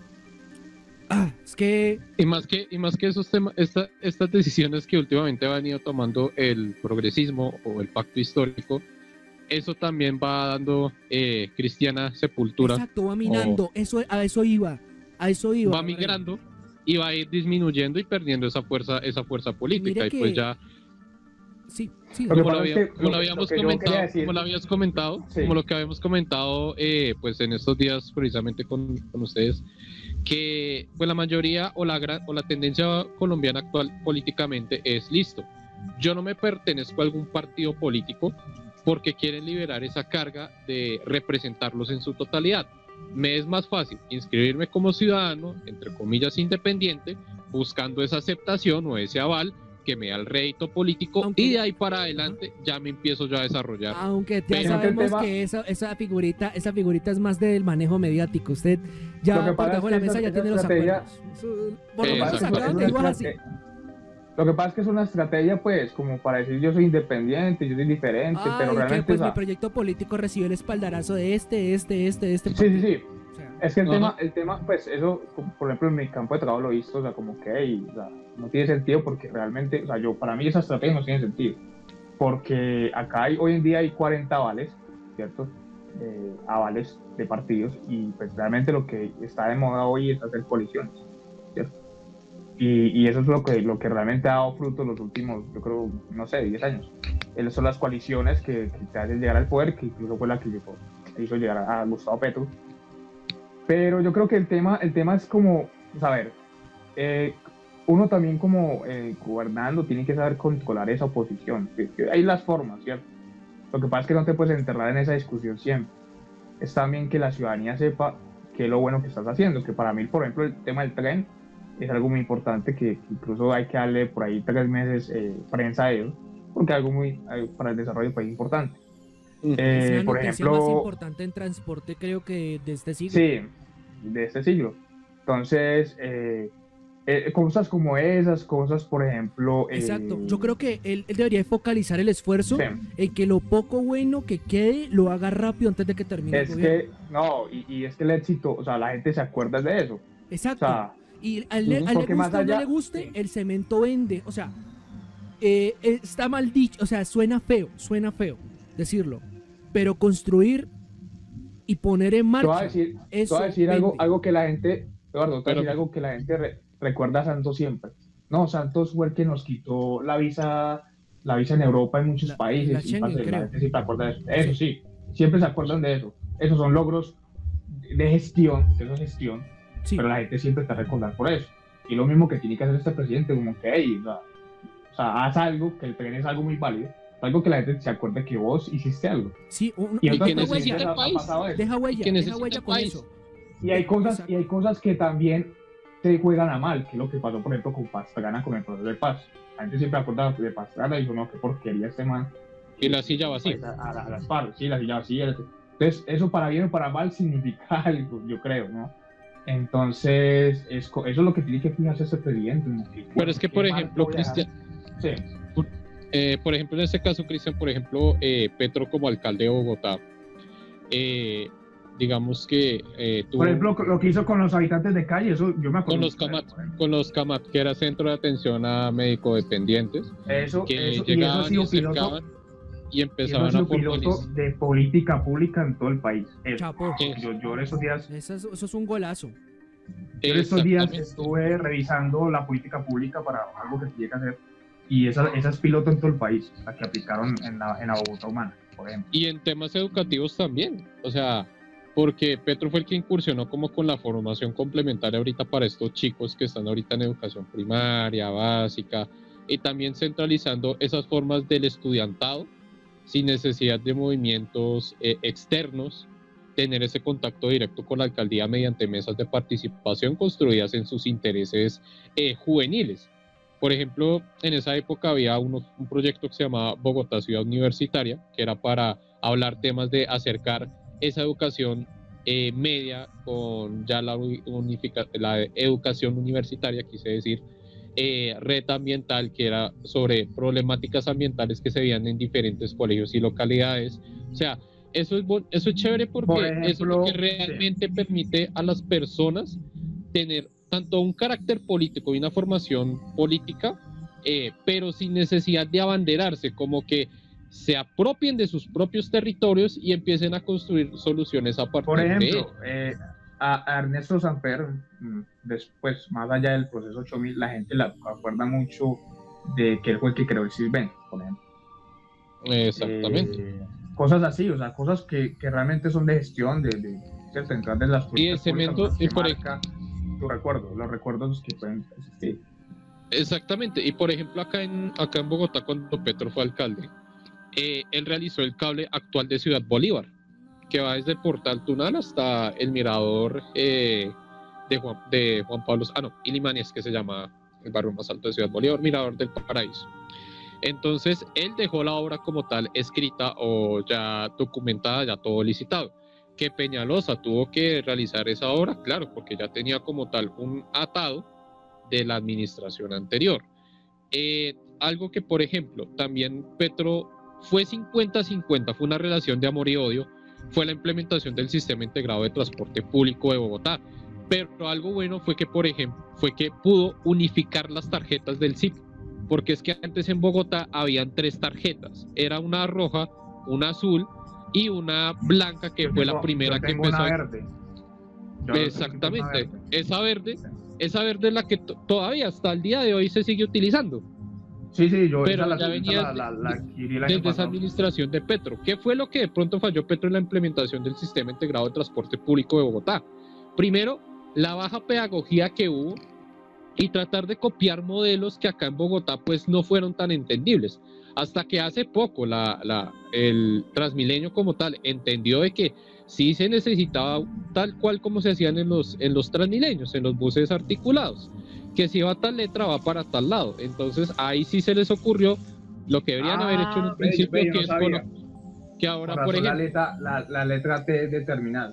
ah, es que Y más que, y más que esos temas, esta, estas decisiones que últimamente han ido tomando el progresismo o el pacto histórico, eso también va dando eh, cristiana sepultura, exacto, va minando. Eso, a eso iba. A eso iba. va migrando y va a ir disminuyendo y perdiendo esa fuerza, esa fuerza política. Mire Y pues que- ya, Sí, sí. Lo que como lo, pasa es había- que como lo lo- habíamos lo que yo quería comentado, decir- como lo habías comentado, Sí. como lo que habíamos comentado, eh, pues en estos días precisamente con, con ustedes, que pues la mayoría o la gran, o la tendencia colombiana actual políticamente es listo. Yo no me pertenezco a algún partido político porque quieren liberar esa carga de representarlos en su totalidad. Me es más fácil inscribirme como ciudadano, entre comillas independiente, buscando esa aceptación o ese aval que me da el rédito político, Aunque- y de ahí para adelante ya me empiezo yo a desarrollar. Aunque ya Pero- sabemos el tema- que esa, esa figurita, esa figurita es más del manejo mediático. Usted Lo ya que por pasa debajo es de la que mesa esa- ya esa tiene los estrategia- acuerdos. Eso- Por lo Eh, menos exacto. acá Es donde una vivo es así. estrate- Lo que pasa es que es una estrategia, pues, como para decir yo soy independiente, yo soy diferente, Ay, pero que realmente, pues o sea, mi proyecto político recibió el espaldarazo de este, este, este, este. sí, sí, partido. sí. O sea, Es que el Ajá. tema, el tema, pues, eso, como, por ejemplo, en mi campo de trabajo lo he visto, o sea, como que, hey, o sea, no tiene sentido porque realmente, o sea, yo, para mí esa estrategia no tiene sentido. Porque acá hay, hoy en día hay cuarenta avales, ¿cierto? Eh, avales de partidos y pues realmente lo que está de moda hoy es hacer coaliciones, ¿cierto? Y, y eso es lo que, lo que realmente ha dado fruto los últimos, yo creo, no sé, diez años. Esas son las coaliciones que, que te hacen llegar al poder, que incluso fue la que llegó, hizo llegar a Gustavo Petro. Pero yo creo que el tema, el tema es como, a ver, eh, uno también como eh, gobernando tiene que saber controlar esa oposición. Que- que hay las formas, ¿cierto? Lo que pasa es que no te puedes enterrar en esa discusión siempre. Es también que la ciudadanía sepa qué es lo bueno que estás haciendo, que para mí, por ejemplo, el tema del tren es algo muy importante que, que incluso hay que darle por ahí tres meses eh, prensa a ello, porque es algo muy, eh, para el desarrollo del país importante. es Eh, la por noticia más ejemplo, importante en transporte, creo que de este siglo. sí, de este siglo. Entonces, eh, eh, cosas como esas, cosas, por ejemplo... eh, Exacto. Yo creo que él, él debería focalizar el esfuerzo sí. en que lo poco bueno que quede lo haga rápido antes de que termine el Es gobierno. que, no, y, y es que el éxito, o sea, la gente se acuerda de eso. O Exacto. sea, Y al, le, al le porque más guste o no allá- le guste, sí. el cemento vende. O sea, eh, eh, está mal dicho. O sea, suena feo, suena feo decirlo. Pero construir y poner en Te marcha. voy a decir, te Eso voy a decir algo, vende. algo que la gente, Eduardo, te voy a Pero- decir algo que la gente re- recuerda a Santos siempre. No, Santos fue el que nos quitó la visa, la visa en Europa en muchos La- países. la y Schengen, parce, la creo. gente siempre acuerda de eso. Eso sí, siempre se acuerdan de eso. Esos son logros de gestión, de esa gestión, Sí, pero la gente siempre te va a recordar por eso. Y lo mismo que tiene que hacer este presidente, como que, hey, o sea, o sea, haz algo, que el tren es algo muy válido, algo que la gente se acuerde que vos hiciste algo. sí, un- Y y otros que deja necesita presidentes huella, el ha, ha país. pasado eso. deja huella, que deja necesita huella el con país. eso. Y hay cosas, Exacto. y hay cosas que también te juegan a mal, que es lo que pasó, por ejemplo, con Pastrana con el proceso de paz. La gente siempre acuerda de Pastrana y dijo, no, qué porquería este man. Y la silla vacía. A, a, a las FARC, sí, la silla vacía. Entonces, eso para bien o para mal significa algo, yo creo, ¿no? Entonces, es, eso es lo que tiene que fijarse este presidente. ¿No? Pero es que, por ¿Qué mal ejemplo, voy a dejar? Cristian, Sí. eh, por ejemplo, en este caso, Cristian, por ejemplo, eh, Petro como alcalde de Bogotá, eh, digamos que eh, tuvo Por ejemplo, lo que hizo con los habitantes de calle, eso yo me acuerdo. con los mucho de CAMAT, eso, por ejemplo. con los CAMAT, que era Centro de Atención a Médico Dependientes, Eso, que eso, y eso ha llegaban y, sido piloto, acercaban y y eso empezaban ha a sido piloto formalizar. de política pública en todo el país. Eso. Chapo. Eso. Yo, yo en esos días, Eso es, eso es un golazo. yo en estos días Exactamente. estuve revisando la política pública para algo que tiene que hacer, y esa, esa es piloto en todo el país, la que aplicaron en la, en la Bogotá Humana, por ejemplo. Y en temas educativos también, o sea, porque Petro fue el que incursionó como con la formación complementaria ahorita para estos chicos que están ahorita en educación primaria, básica, y también centralizando esas formas del estudiantado sin necesidad de movimientos eh, externos, tener ese contacto directo con la alcaldía mediante mesas de participación construidas en sus intereses eh, juveniles. Por ejemplo, en esa época había uno, un proyecto que se llamaba Bogotá Ciudad Universitaria, que era para hablar temas de acercar esa educación eh, media con ya la, unifica, la educación universitaria, quise decir, eh, red ambiental, que era sobre problemáticas ambientales que se veían en diferentes colegios y localidades. O sea, eso es, eso es chévere porque Por ejemplo, eso es lo que realmente sí. permite a las personas tener tanto un carácter político y una formación política, eh, pero sin necesidad de abanderarse, como que se apropien de sus propios territorios y empiecen a construir soluciones a partir Por ejemplo, de ellos. Eh, a, a Ernesto Samper, después, más allá del proceso ocho mil, la gente la acuerda mucho de que él fue el que creó el CISBEN, por ejemplo. Exactamente. Eh, cosas así, o sea, cosas que, que realmente son de gestión, de, de, de central de las y el cemento y por marca tu recuerdo, los recuerdos que pueden existir. Exactamente, y por ejemplo acá en, acá en Bogotá, cuando Petro fue alcalde, eh, él realizó el cable actual de Ciudad Bolívar, que va desde el Portal Tunal hasta el mirador eh, de, Juan, de Juan Pablo, ah no, Ilimanes, que se llama el barrio más alto de Ciudad Bolívar, Mirador del Paraíso. Entonces, él dejó la obra como tal escrita o ya documentada, ya todo licitado. Que Peñalosa tuvo que realizar esa obra, claro, porque ya tenía como tal un atado de la administración anterior. Eh, algo que, por ejemplo, también Petro fue cincuenta cincuenta, fue una relación de amor y odio, fue la implementación del sistema integrado de transporte público de Bogotá. Pero algo bueno fue que, por ejemplo, fue que pudo unificar las tarjetas del S I P, porque es que antes en Bogotá habían tres tarjetas, era una roja, una azul y una blanca, que yo fue tengo, la primera que empezó. empezó. Una verde. Yo Exactamente, verde. esa verde, esa verde es la que todavía hasta el día de hoy se sigue utilizando. Sí, sí, yo pero esa ya la, venía la, la, la adquirí desde esa pasado. administración de Petro. ¿Qué fue lo que de pronto falló Petro en la implementación del sistema integrado de transporte público de Bogotá? Primero, la baja pedagogía que hubo y tratar de copiar modelos que acá en Bogotá pues no fueron tan entendibles. Hasta que hace poco la, la, el Transmilenio como tal entendió de que sí se necesitaba tal cual como se hacían en los, en los Transmilenios, en los buses articulados, que si va a tal letra va para tal lado. Entonces ahí sí se les ocurrió lo que deberían ah, haber hecho en un principio, bello, que no es con, que ahora por, por ejemplo la letra, la, la letra T de terminal.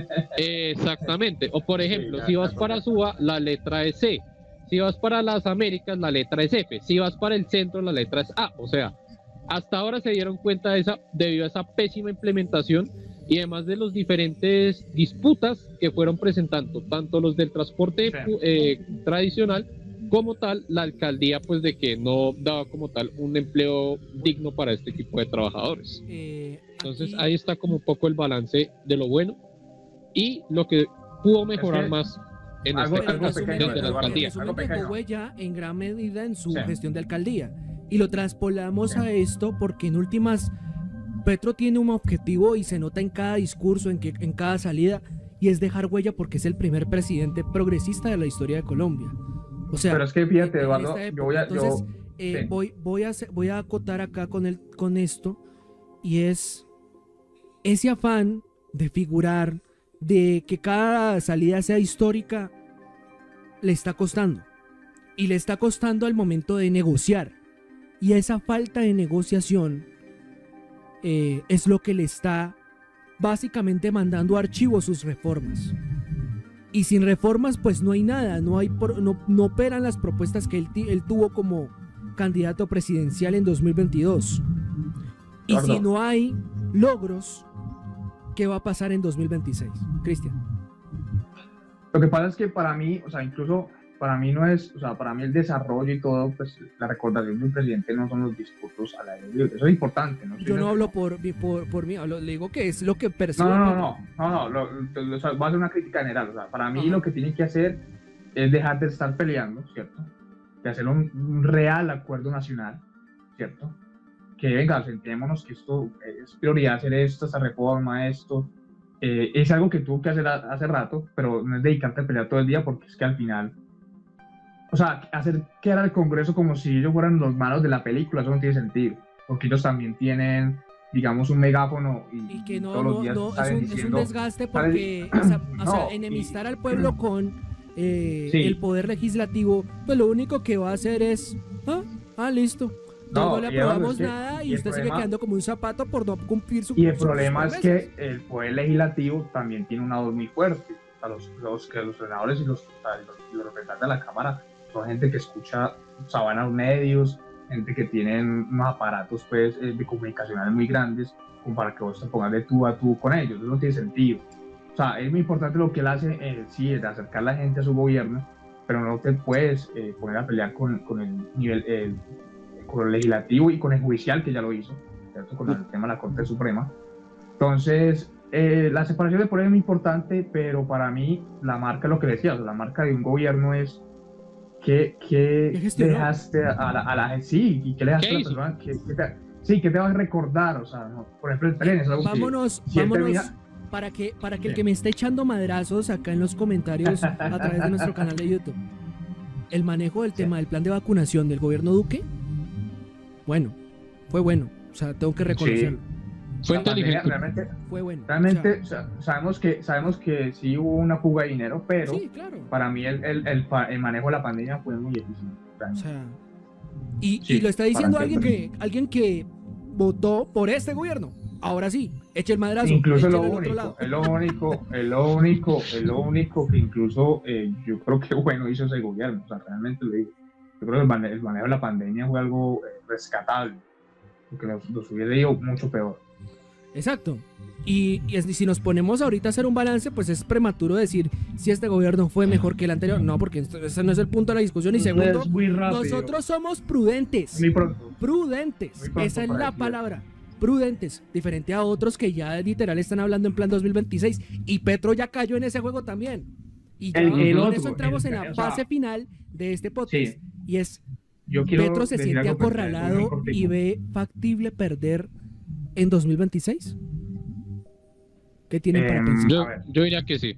Exactamente, o por ejemplo, sí, ya, si vas para correcto. Suba, la letra es C. Si vas para las Américas, la letra es F. Si vas para el centro, la letra es A. O sea, hasta ahora se dieron cuenta de esa, debido a esa pésima implementación y además de los diferentes disputas que fueron presentando, tanto los del transporte sí. eh, tradicional como tal la alcaldía pues de que no daba como tal un empleo digno para este tipo de trabajadores. Eh, Entonces aquí- ahí está como un poco el balance de lo bueno y lo que pudo mejorar Es que más en algo- este algo caso pequeño, desde la Eduardo, alcaldía. el resumen algo dejó pequeño. huella en gran medida en su Sí. gestión de alcaldía. Y lo traspolamos Sí. a esto porque en últimas Petro tiene un objetivo y se nota en cada discurso, en, que, en cada salida, y es dejar huella porque es el primer presidente progresista de la historia de Colombia. O sea, Pero es que fíjate, en- en Eduardo, esta época. yo voy a... Entonces, yo, eh, sí. voy, voy, a, hacer- voy a acotar acá con, el, con esto, y es ese afán de figurar, de que cada salida sea histórica, le está costando. Y le está costando al momento de negociar. Y esa falta de negociación eh, es lo que le está básicamente mandando a archivo sus reformas. Y sin reformas pues no hay nada, no, hay por- no, no operan las propuestas que él, ti- él tuvo como candidato presidencial en dos mil veintidós. Y Eduardo. si no hay logros, ¿qué va a pasar en dos mil veintiséis? Cristian. Lo que pasa es que para mí, o sea, incluso para mí no es, o sea, para mí el desarrollo y todo, pues la recordación de un presidente no son los discursos al aire libre. Eso es importante, ¿no? Yo no hablo por, mi- por, por mí, hablo- le digo que es lo que percibo. No, no, no, no, no, no, lo- lo- o sea, voy a hacer una crítica general. O sea, para mí Ajá. lo que tiene que hacer es dejar de estar peleando, ¿cierto? De hacer un, un real acuerdo nacional, ¿cierto? Que venga, sentémonos que esto es prioridad hacer esto, esta reforma, esto. Eh, es algo que tuvo que hacer a- hace rato, pero no es dedicarte a pelear todo el día porque es que al final, o sea, hacer que era el Congreso como si ellos fueran los malos de la película, eso no tiene sentido, porque ellos también tienen, digamos, un megáfono y, Y que no, todos los no, días no, es salen un, es un diciendo, desgaste porque, o sea, o sea, No, enemistar y- al pueblo con eh, Sí. el poder legislativo, pues lo único que va a hacer es, ah, ah listo, no, No, no le y Eduardo, aprobamos es que- nada y, y el usted sigue problema- quedando como un zapato por no cumplir su Y el sus problema es promesas. que el poder legislativo también tiene una voz muy fuerte. O sea, los, los, que los senadores y los, o sea, los, los representantes de la Cámara son gente que escucha, o sea, van a los medios, gente que tienen unos aparatos pues, eh, de comunicacionales muy grandes, como para que vos te pongas de tú a tú con ellos. Eso no tiene sentido. O sea, es muy importante lo que él hace, eh, sí, es de acercar a la gente a su gobierno, pero no te puedes eh, poner a pelear con, con el nivel, el, con el legislativo y con el judicial, que ya lo hizo, ¿cierto? Con el tema de la Corte Suprema. Entonces, eh, la separación de poderes es muy importante, pero para mí la marca, lo que decías, la marca de un gobierno es que, que ¿Qué gestionó? dejaste a la, a la gente, sí, y que le dejaste ¿Qué a la hizo? persona, que, que te, sí, que te va a recordar, o sea, no, por ejemplo, el tren es algo que- Vámonos, si él vámonos termina- para que, para que el Sí. que me esté echando madrazos acá en los comentarios a través de nuestro canal de YouTube, el manejo del Sí. tema del plan de vacunación del gobierno Duque, bueno, fue bueno, o sea, tengo que reconocerlo, Fue la pandemia inteligente. realmente, fue bueno. realmente O sea, o sea, sabemos, que, sabemos que sí hubo una fuga de dinero, pero sí, claro. para mí el, el, el, pa- el manejo de la pandemia fue muy eficiente. O realmente. sea, y, Sí, y lo está diciendo para alguien que- que, alguien que votó por este gobierno. Ahora sí, eche el madrazo. Incluso échelo lo al otro único, lado. es lo único, es lo único, es lo único que incluso eh, yo creo que bueno hizo ese gobierno, o sea, realmente lo digo. Yo creo que el manejo, el manejo de la pandemia fue algo eh, rescatable, porque nos, nos hubiera ido mucho peor. Exacto. Y, y es- y si nos ponemos ahorita a hacer un balance, pues es prematuro decir si este gobierno fue mejor que el anterior. No, porque esto- ese no es el punto de la discusión. Y segundo, Es muy rápido, nosotros somos prudentes. muy pronto. Prudentes. Muy pronto Esa es para la decir. palabra. Prudentes. Diferente a otros que ya literal están hablando en plan dos mil veintiséis. Y Petro ya cayó en ese juego también. Y ya El- el con otro, eso entramos el- en la o sea, fase final de este podcast. Sí. Y es, Yo quiero Petro se decir siente algo que ustedes son muy acorralado cortico. y ve factible perder en dos mil veintiséis. ¿Qué tienen para Em, pensar? Yo, A ver. yo diría que sí.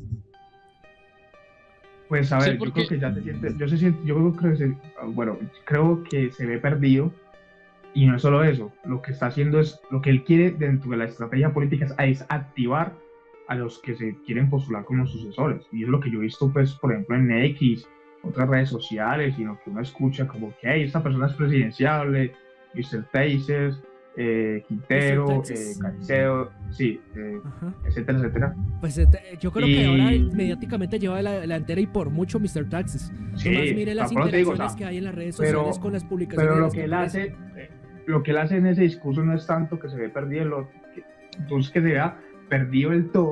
Pues a Sí, ver, yo porque- creo que ya se siente, yo se siente, yo creo que se, bueno, creo que se ve perdido y no es solo eso, lo que está haciendo es, lo que él quiere dentro de la estrategia política es, es activar a los que se quieren postular como sucesores y es lo que yo he visto pues por ejemplo en X, otras redes sociales y lo que uno escucha como que hey, esta persona es presidenciable, mister Faces, eh, Quintero, mister eh, Texas. Caicedo, sí, eh, Ajá. etcétera, etcétera. Pues este, yo creo que Y- ahora mediáticamente lleva la delantera y por mucho mister Taxes. Sí, Nomás mire las por eso te digo, o interacciones sea, que hay en las redes pero- sociales con las publicaciones. Pero de lo las que él campañas. hace, eh, lo que él hace en ese discurso no es tanto que se ve perdido, lo que, entonces que se vea perdido del todo,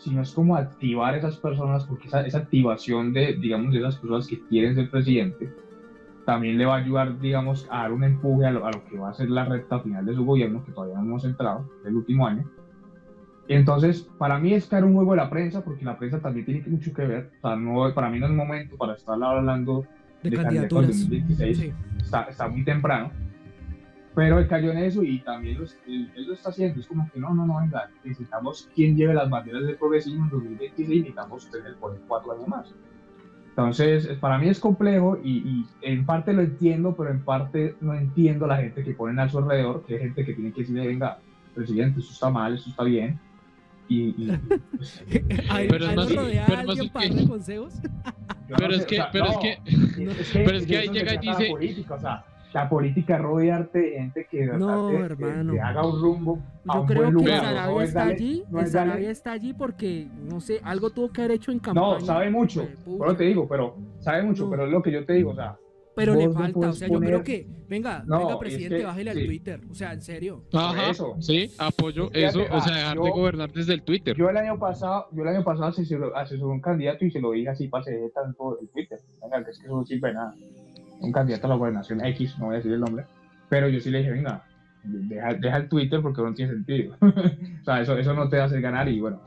sino es como activar a esas personas, porque esa, esa activación de, digamos, de esas personas que quieren ser presidente, también le va a ayudar, digamos, a dar un empuje a lo, a lo que va a ser la recta final de su gobierno, que todavía no hemos entrado, el último año. Entonces, para mí es caer un huevo de la prensa, porque la prensa también tiene mucho que ver. O sea, no, para mí no es momento para estar hablando de, de candidaturas dos mil veintiséis, sí. está, está muy temprano. Pero él cayó en eso y también lo, él, él lo está haciendo. Es como que no, no, no, venga, necesitamos quien lleve las banderas del progresismo en dos mil veintiséis, necesitamos tener por cuatro años más. Entonces, para mí es complejo y, y en parte lo entiendo, pero en parte no entiendo a la gente que ponen a su alrededor, que hay gente que tiene que decirle, venga, presidente, eso está mal, eso está bien. Y, y, pues, ¿Hay, pero ¿hay no rodea a alguien para darle consejos? Pero es que, pero es que, pero es que ahí llega y dice... Política, o sea, la política es rodearte de gente que, no, que, hermano. que haga un rumbo a Yo un creo buen que lugar. Sarabia no está darle, allí, no Sarabia darle... está allí porque, no sé, algo tuvo que haber hecho en campaña. No, sabe mucho, por lo te digo, pero sabe mucho, no. pero es lo que yo te digo, o sea... Pero le falta, no o sea, poner... yo creo que, venga, no, venga, presidente, es que, bájele sí. al Twitter, o sea, en serio. Ajá, eso. sí, apoyo Fíjate, eso, ah, o sea, dejar yo, de gobernar desde el Twitter. Yo el año pasado, yo el año pasado asesoré, asesoré un candidato y se lo dije así, pasé tanto el Twitter, venga, que es que eso no sirve de nada. Un candidato a la gobernación X, no voy a decir el nombre, pero yo sí le dije, venga, deja, deja el Twitter porque no tiene sentido. O sea, eso, eso no te hace ganar y bueno,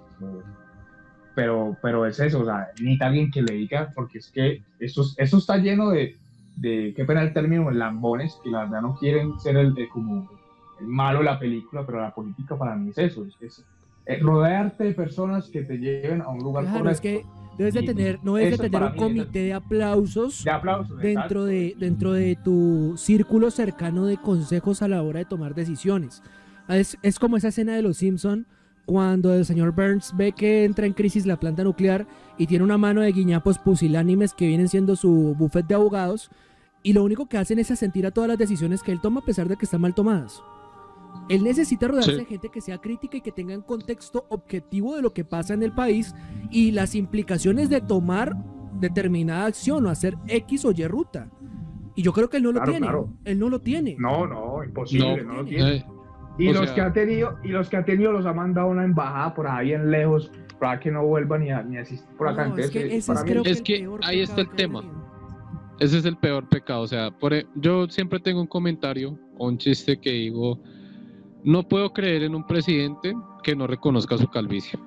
pero, pero es eso, o sea, necesita alguien que le diga, porque es que eso, eso está lleno de, de, qué pena el término, lambones, que la verdad no quieren ser el, el como el malo de la película, pero la política para mí es eso, es, es, es rodearte de personas que te lleven a un lugar claro, correcto. Es que debes de tener, no debes de tener un comité de aplausos, de aplausos dentro, de, dentro de tu círculo cercano de consejos a la hora de tomar decisiones. Es, es como esa escena de Los Simpson cuando el señor Burns ve que entra en crisis la planta nuclear y tiene una mano de guiñapos pusilánimes que vienen siendo su buffet de abogados y lo único que hacen es asentir a todas las decisiones que él toma a pesar de que están mal tomadas. Él necesita rodearse sí. de gente que sea crítica y que tenga un contexto objetivo de lo que pasa en el país y las implicaciones de tomar determinada acción o hacer X o Y ruta. Y yo creo que él no claro, lo tiene. Claro. Él no lo tiene. No, no, imposible, no, no lo tiene. Eh, y los sea... que ha tenido, y los que ha tenido los ha mandado a una embajada por ahí bien lejos para que no vuelvan ni a, ni a asistir por acá. No, Entonces, es que, para es, mí, creo es que, que el ahí está el tema. Ese es el peor pecado. O sea, por, yo siempre tengo un comentario o un chiste que digo: no puedo creer en un presidente que no reconozca su calvicie.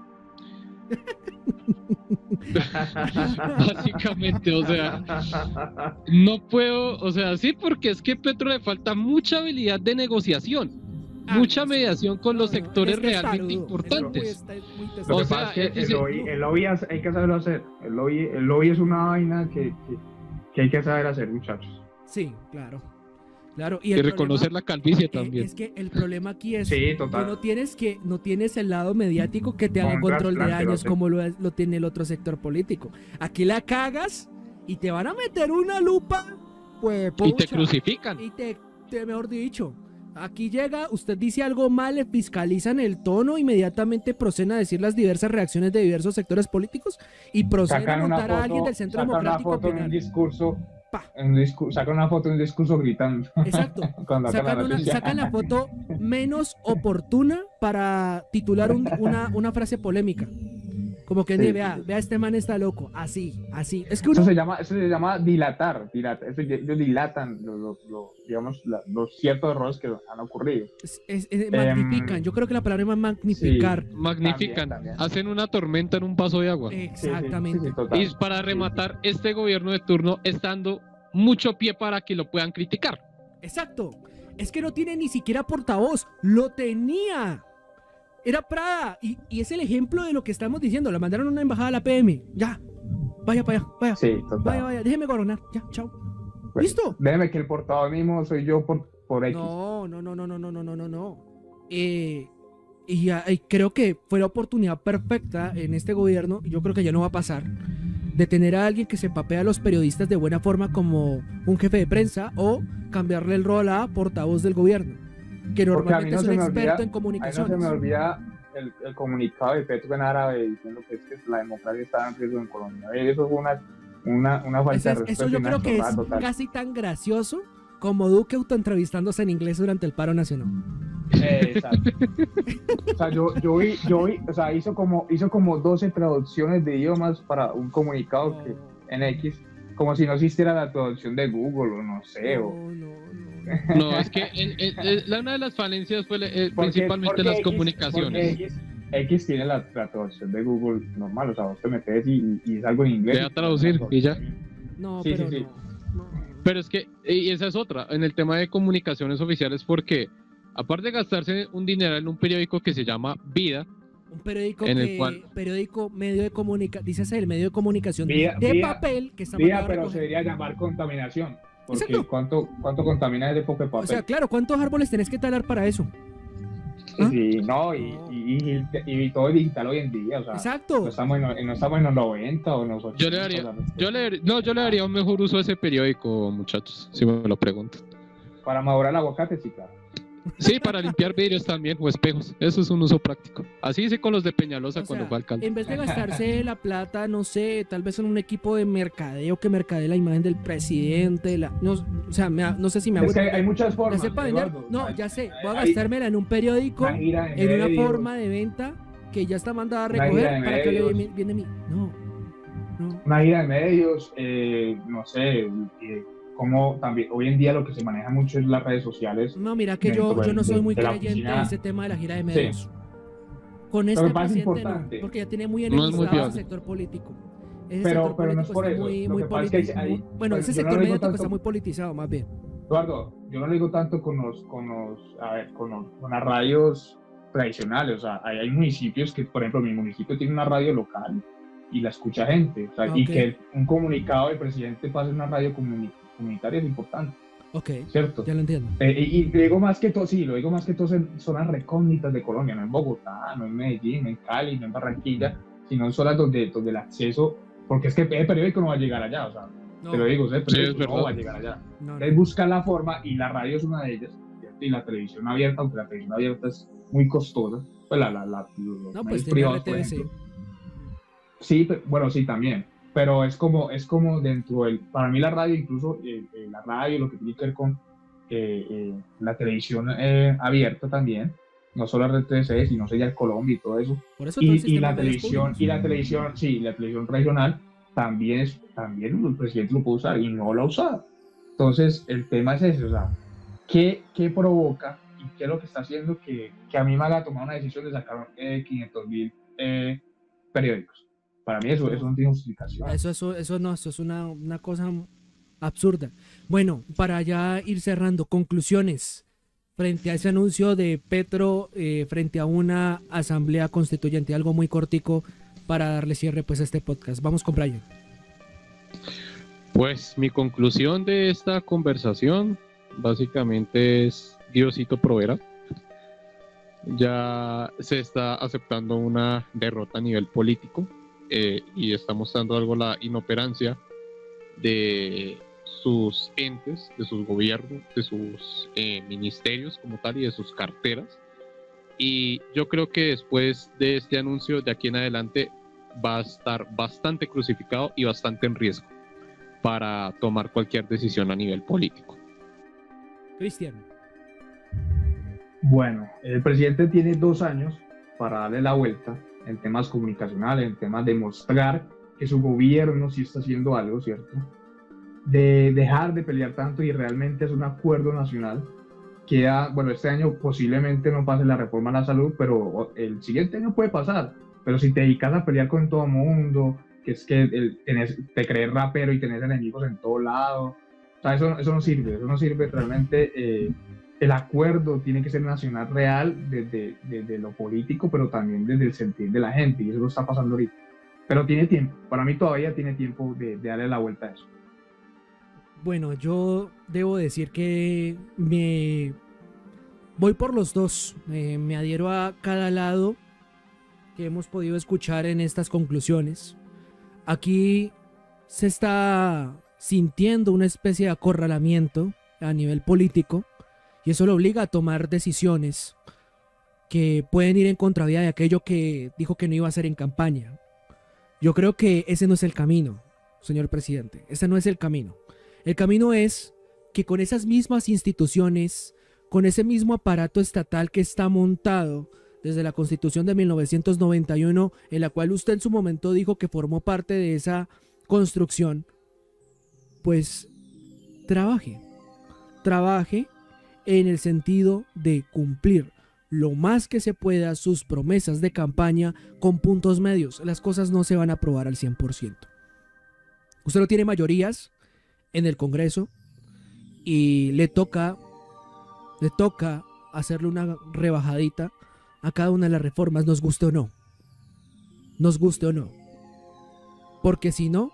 Básicamente, o sea, no puedo, o sea, sí, porque es que a Petro le falta mucha habilidad de negociación, ah, mucha sí. mediación con no, los sectores no, realmente importantes. Lo o que sea, pasa es que el lobby, el lobby hay que saberlo hacer. El lobby, el lobby es una vaina que, que, que hay que saber hacer, muchachos. Sí, claro. Claro, y, y el reconocer problema, la calvicie eh, también. Es que el problema aquí es sí, que no tienes que no tienes el lado mediático que te haga un control de daños como lo, lo tiene el otro sector político. Aquí la cagas y te van a meter una lupa, pues pucha, y te crucifican. Y te, te, mejor dicho, aquí llega, usted dice algo mal, le fiscalizan el tono, inmediatamente proceden a decir las diversas reacciones de diversos sectores políticos y proceden sacan a montar foto, a alguien del Centro sacan Democrático una foto a en un discurso. Un discurso, sacan una foto en un discurso gritando. Exacto. sacan, una, sacan la foto menos oportuna para titular un, una, una frase polémica. Como que sí. vea, vea, este man está loco. Así, así. Es que uno... eso, se llama, eso se llama dilatar. dilatar. Eso, ellos dilatan los, los, los, digamos, los ciertos errores que han ocurrido. Es, es, es, magnifican. Um, Yo creo que la palabra es magnificar. Sí, magnifican. También, también. Hacen una tormenta en un vaso de agua. Exactamente. Sí, sí, sí, y para rematar, este gobierno de turno está dando mucho pie para que lo puedan criticar. Exacto. Es que no tiene ni siquiera portavoz. Lo tenía. Era Prada. Y, y es el ejemplo de lo que estamos diciendo. La mandaron a una embajada a la P M. Ya. Vaya para allá. Vaya. Sí, total. Vaya, vaya. Déjeme coronar. Ya. Chao. Pues, ¿Listo? Déjeme que el portavoz mismo soy yo por, por X. No, no, no, no, no, no, no, no, no. Eh, y, y creo que fue la oportunidad perfecta en este gobierno. Y yo creo que ya no va a pasar. De tener a alguien que se papea a los periodistas de buena forma como un jefe de prensa o cambiarle el rol a portavoz del gobierno, que normalmente no es un experto olvida, en comunicaciones. A mí no se me olvida el, el comunicado de Petro en árabe diciendo que, es que la democracia estaba en riesgo en Colombia. Eso es una, una, una falta eso, de respeto. Eso yo creo que es total. casi tan gracioso como Duque autoentrevistándose en inglés durante el paro nacional. Eh, exacto. O sea, yo, yo vi, yo vi, o sea, hizo como, hizo como doce traducciones de idiomas para un comunicado No. que, en X, como si no existiera la traducción de Google o no sé, No, o... no, no. No, es que en- en- en- la- una de las falencias fue eh, Porque- principalmente porque las X- comunicaciones. porque X, X tiene la, la traducción de Google normal, o sea, vos te metes y, y es algo en inglés. Te va a traducir y ya. No, Sí, pero sí, sí. no. no. Pero es que, y esa es otra, en el tema de comunicaciones oficiales, porque aparte de gastarse un dinero en un periódico que se llama Vida, Un periódico En el que, cual- periódico, medio de comunicación, dices el medio de comunicación Vida- de vida- papel que está Vida, mandado a pero se recoger. debería llamar contaminación. Porque Exacto. ¿cuánto, ¿cuánto contamina ese poco de papel? O sea, claro, ¿cuántos árboles tenés que talar para eso? ¿Ah? Sí, no, y, No. y, y, y todo es digital hoy en día, o sea, Exacto. no estamos, en, los- no estamos en los noventa o en los ochenta. yo le daría, o sea, yo le, no, yo le daría un mejor uso a ese periódico, muchachos, si me lo preguntan. Para madurar el aguacate, sí, claro. Sí, para limpiar vidrios también o espejos, eso es un uso práctico. Así hice con los de Peñalosa O cuando sea, fue alcalde. en vez de gastarse la plata, no sé, tal vez en un equipo de mercadeo que mercadee la imagen del presidente, la, no, o sea, me, no sé si me hago Es que hay, hay muchas ya formas. sé para vender. Eduardo, No, hay- ya sé, voy a hay gastármela en un periódico, una gira de en una medios, forma de venta que ya está mandada a Una gira recoger de para que le medios. viene a mí. No, no. Una gira de medios, eh, no sé, eh, como también hoy en día lo que se maneja mucho es las redes sociales. No, mira que yo, dentro yo de- no soy de- muy de la creyente oficina. de ese tema de la gira de medios. Con Lo este que pasa es presidente no, importante. porque ya tiene muy No es muy enemistado viable. al sector político. Ese Pero- sector pero no es político por está eso. muy, Lo muy que pasa es que hay- politi- hay- muy- bueno, pues, ese yo no sector lo digo mediático tanto- está muy politizado, más bien. Eduardo, yo no lo digo tanto con los, con los, a ver, con, los- con las radios tradicionales, o sea, hay, hay municipios que, por ejemplo, mi municipio tiene una radio local y la escucha gente, o sea, y Ok. que un comunicado del presidente pase en una radio comuni- comunitaria es importante, Ok, ¿cierto? ya lo entiendo. Eh, y, y lo digo más que todo, sí, lo digo más que todo en zonas recónditas de Colombia, no en Bogotá, no en Medellín, no en Cali, no en Barranquilla, sino en zonas donde, donde el acceso, porque es que el periódico no va a llegar allá, o sea, No, te lo digo, el Sí, periódico es no verdad. va a llegar allá. no, no. Entonces buscan la forma y la radio es una de ellas, ¿cierto? Y la televisión abierta, aunque la televisión abierta es muy costosa, pues la, la, la, los No, medios pues tiene privados, por R T V C. ejemplo. Sí, pe- bueno, sí, también, pero es como, es como dentro del, para mí la radio, incluso eh, eh, la radio, lo que tiene que ver con eh, eh, la televisión eh, abierta también, no solo R T V C, sino Señal Colombia y todo eso, Por eso todo el y, y sistema la de medios televisión, públicos. y la televisión, sí, la televisión regional también es, también el presidente lo puede usar y no lo ha usado. Entonces, el tema es ese, o sea, ¿qué, qué provoca y qué es lo que está haciendo que, que a mí me haga tomar una decisión de sacar eh, quinientos mil eh, periódicos? Para mí eso, eso no tiene justificación. Eso, eso, eso no, eso es una, una cosa absurda. Bueno, para ya ir cerrando, conclusiones frente a ese anuncio de Petro, eh, frente a una asamblea constituyente, algo muy cortico para darle cierre pues a este podcast. Vamos con Brian. Pues mi conclusión de esta conversación básicamente es Diosito proveerá. Ya se está aceptando una derrota a nivel político eh, y está mostrando algo la inoperancia de sus entes, de sus gobiernos, de sus eh, ministerios como tal y de sus carteras. Y yo creo que después de este anuncio, de aquí en adelante, va a estar bastante crucificado y bastante en riesgo para tomar cualquier decisión a nivel político. Cristian. Bueno, el presidente tiene dos años para darle la vuelta en temas comunicacionales, en temas de mostrar que su gobierno sí está haciendo algo, ¿cierto? De dejar de pelear tanto y realmente es un acuerdo nacional. Queda, bueno, este año posiblemente no pase la reforma a la salud, pero el siguiente año puede pasar. Pero si te dedicas a pelear con todo el mundo, que es que el, tenés, te crees rapero y tenés enemigos en todo lado, o sea, eso, eso no sirve, eso no sirve realmente. Eh, el acuerdo tiene que ser nacional real desde, desde lo político, pero también desde el sentir de la gente, y eso lo está pasando ahorita. Pero tiene tiempo, para mí todavía tiene tiempo de, de darle la vuelta a eso. Bueno, yo debo decir que me voy por los dos, eh, me adhiero a cada lado que hemos podido escuchar en estas conclusiones. Aquí se está sintiendo una especie de acorralamiento a nivel político y eso lo obliga a tomar decisiones que pueden ir en contravía de aquello que dijo que no iba a hacer en campaña. Yo creo que ese no es el camino, señor presidente, ese no es el camino. El camino es que con esas mismas instituciones, con ese mismo aparato estatal que está montado desde la Constitución de mil novecientos noventa y uno, en la cual usted en su momento dijo que formó parte de esa construcción, pues trabaje, trabaje en el sentido de cumplir lo más que se pueda sus promesas de campaña con puntos medios. Las cosas no se van a aprobar al cien por ciento. Usted no tiene mayorías en el Congreso y le toca, le toca hacerle una rebajadita a cada una de las reformas, nos guste o no. Nos guste o no. Porque si no,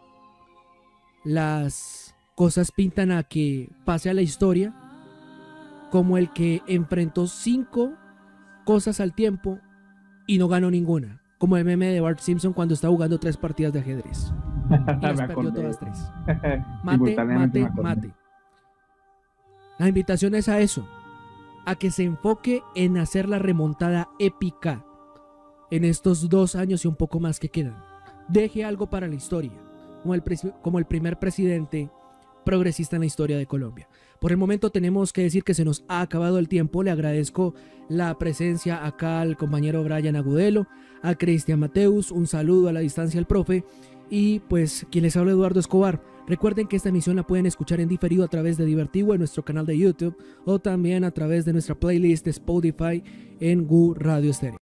las cosas pintan a que pase a la historia como el que enfrentó cinco cosas al tiempo y no ganó ninguna. Como el meme de Bart Simpson cuando está jugando tres partidas de ajedrez. Y las perdió todas tres. Mate, mate, mate. La invitación es a eso, a que se enfoque en hacer la remontada épica en estos dos años y un poco más que quedan. Deje algo para la historia, como el, como el primer presidente progresista en la historia de Colombia. Por el momento tenemos que decir que se nos ha acabado el tiempo. Le agradezco la presencia acá al compañero Brian Agudelo, a Cristian Mateus, un saludo a la distancia al profe, y pues quien les habla, Eduardo Escobar. Recuerden que esta emisión la pueden escuchar en diferido a través de Divertivo en nuestro canal de YouTube o también a través de nuestra playlist de Spotify en Gu Radio Estéreo.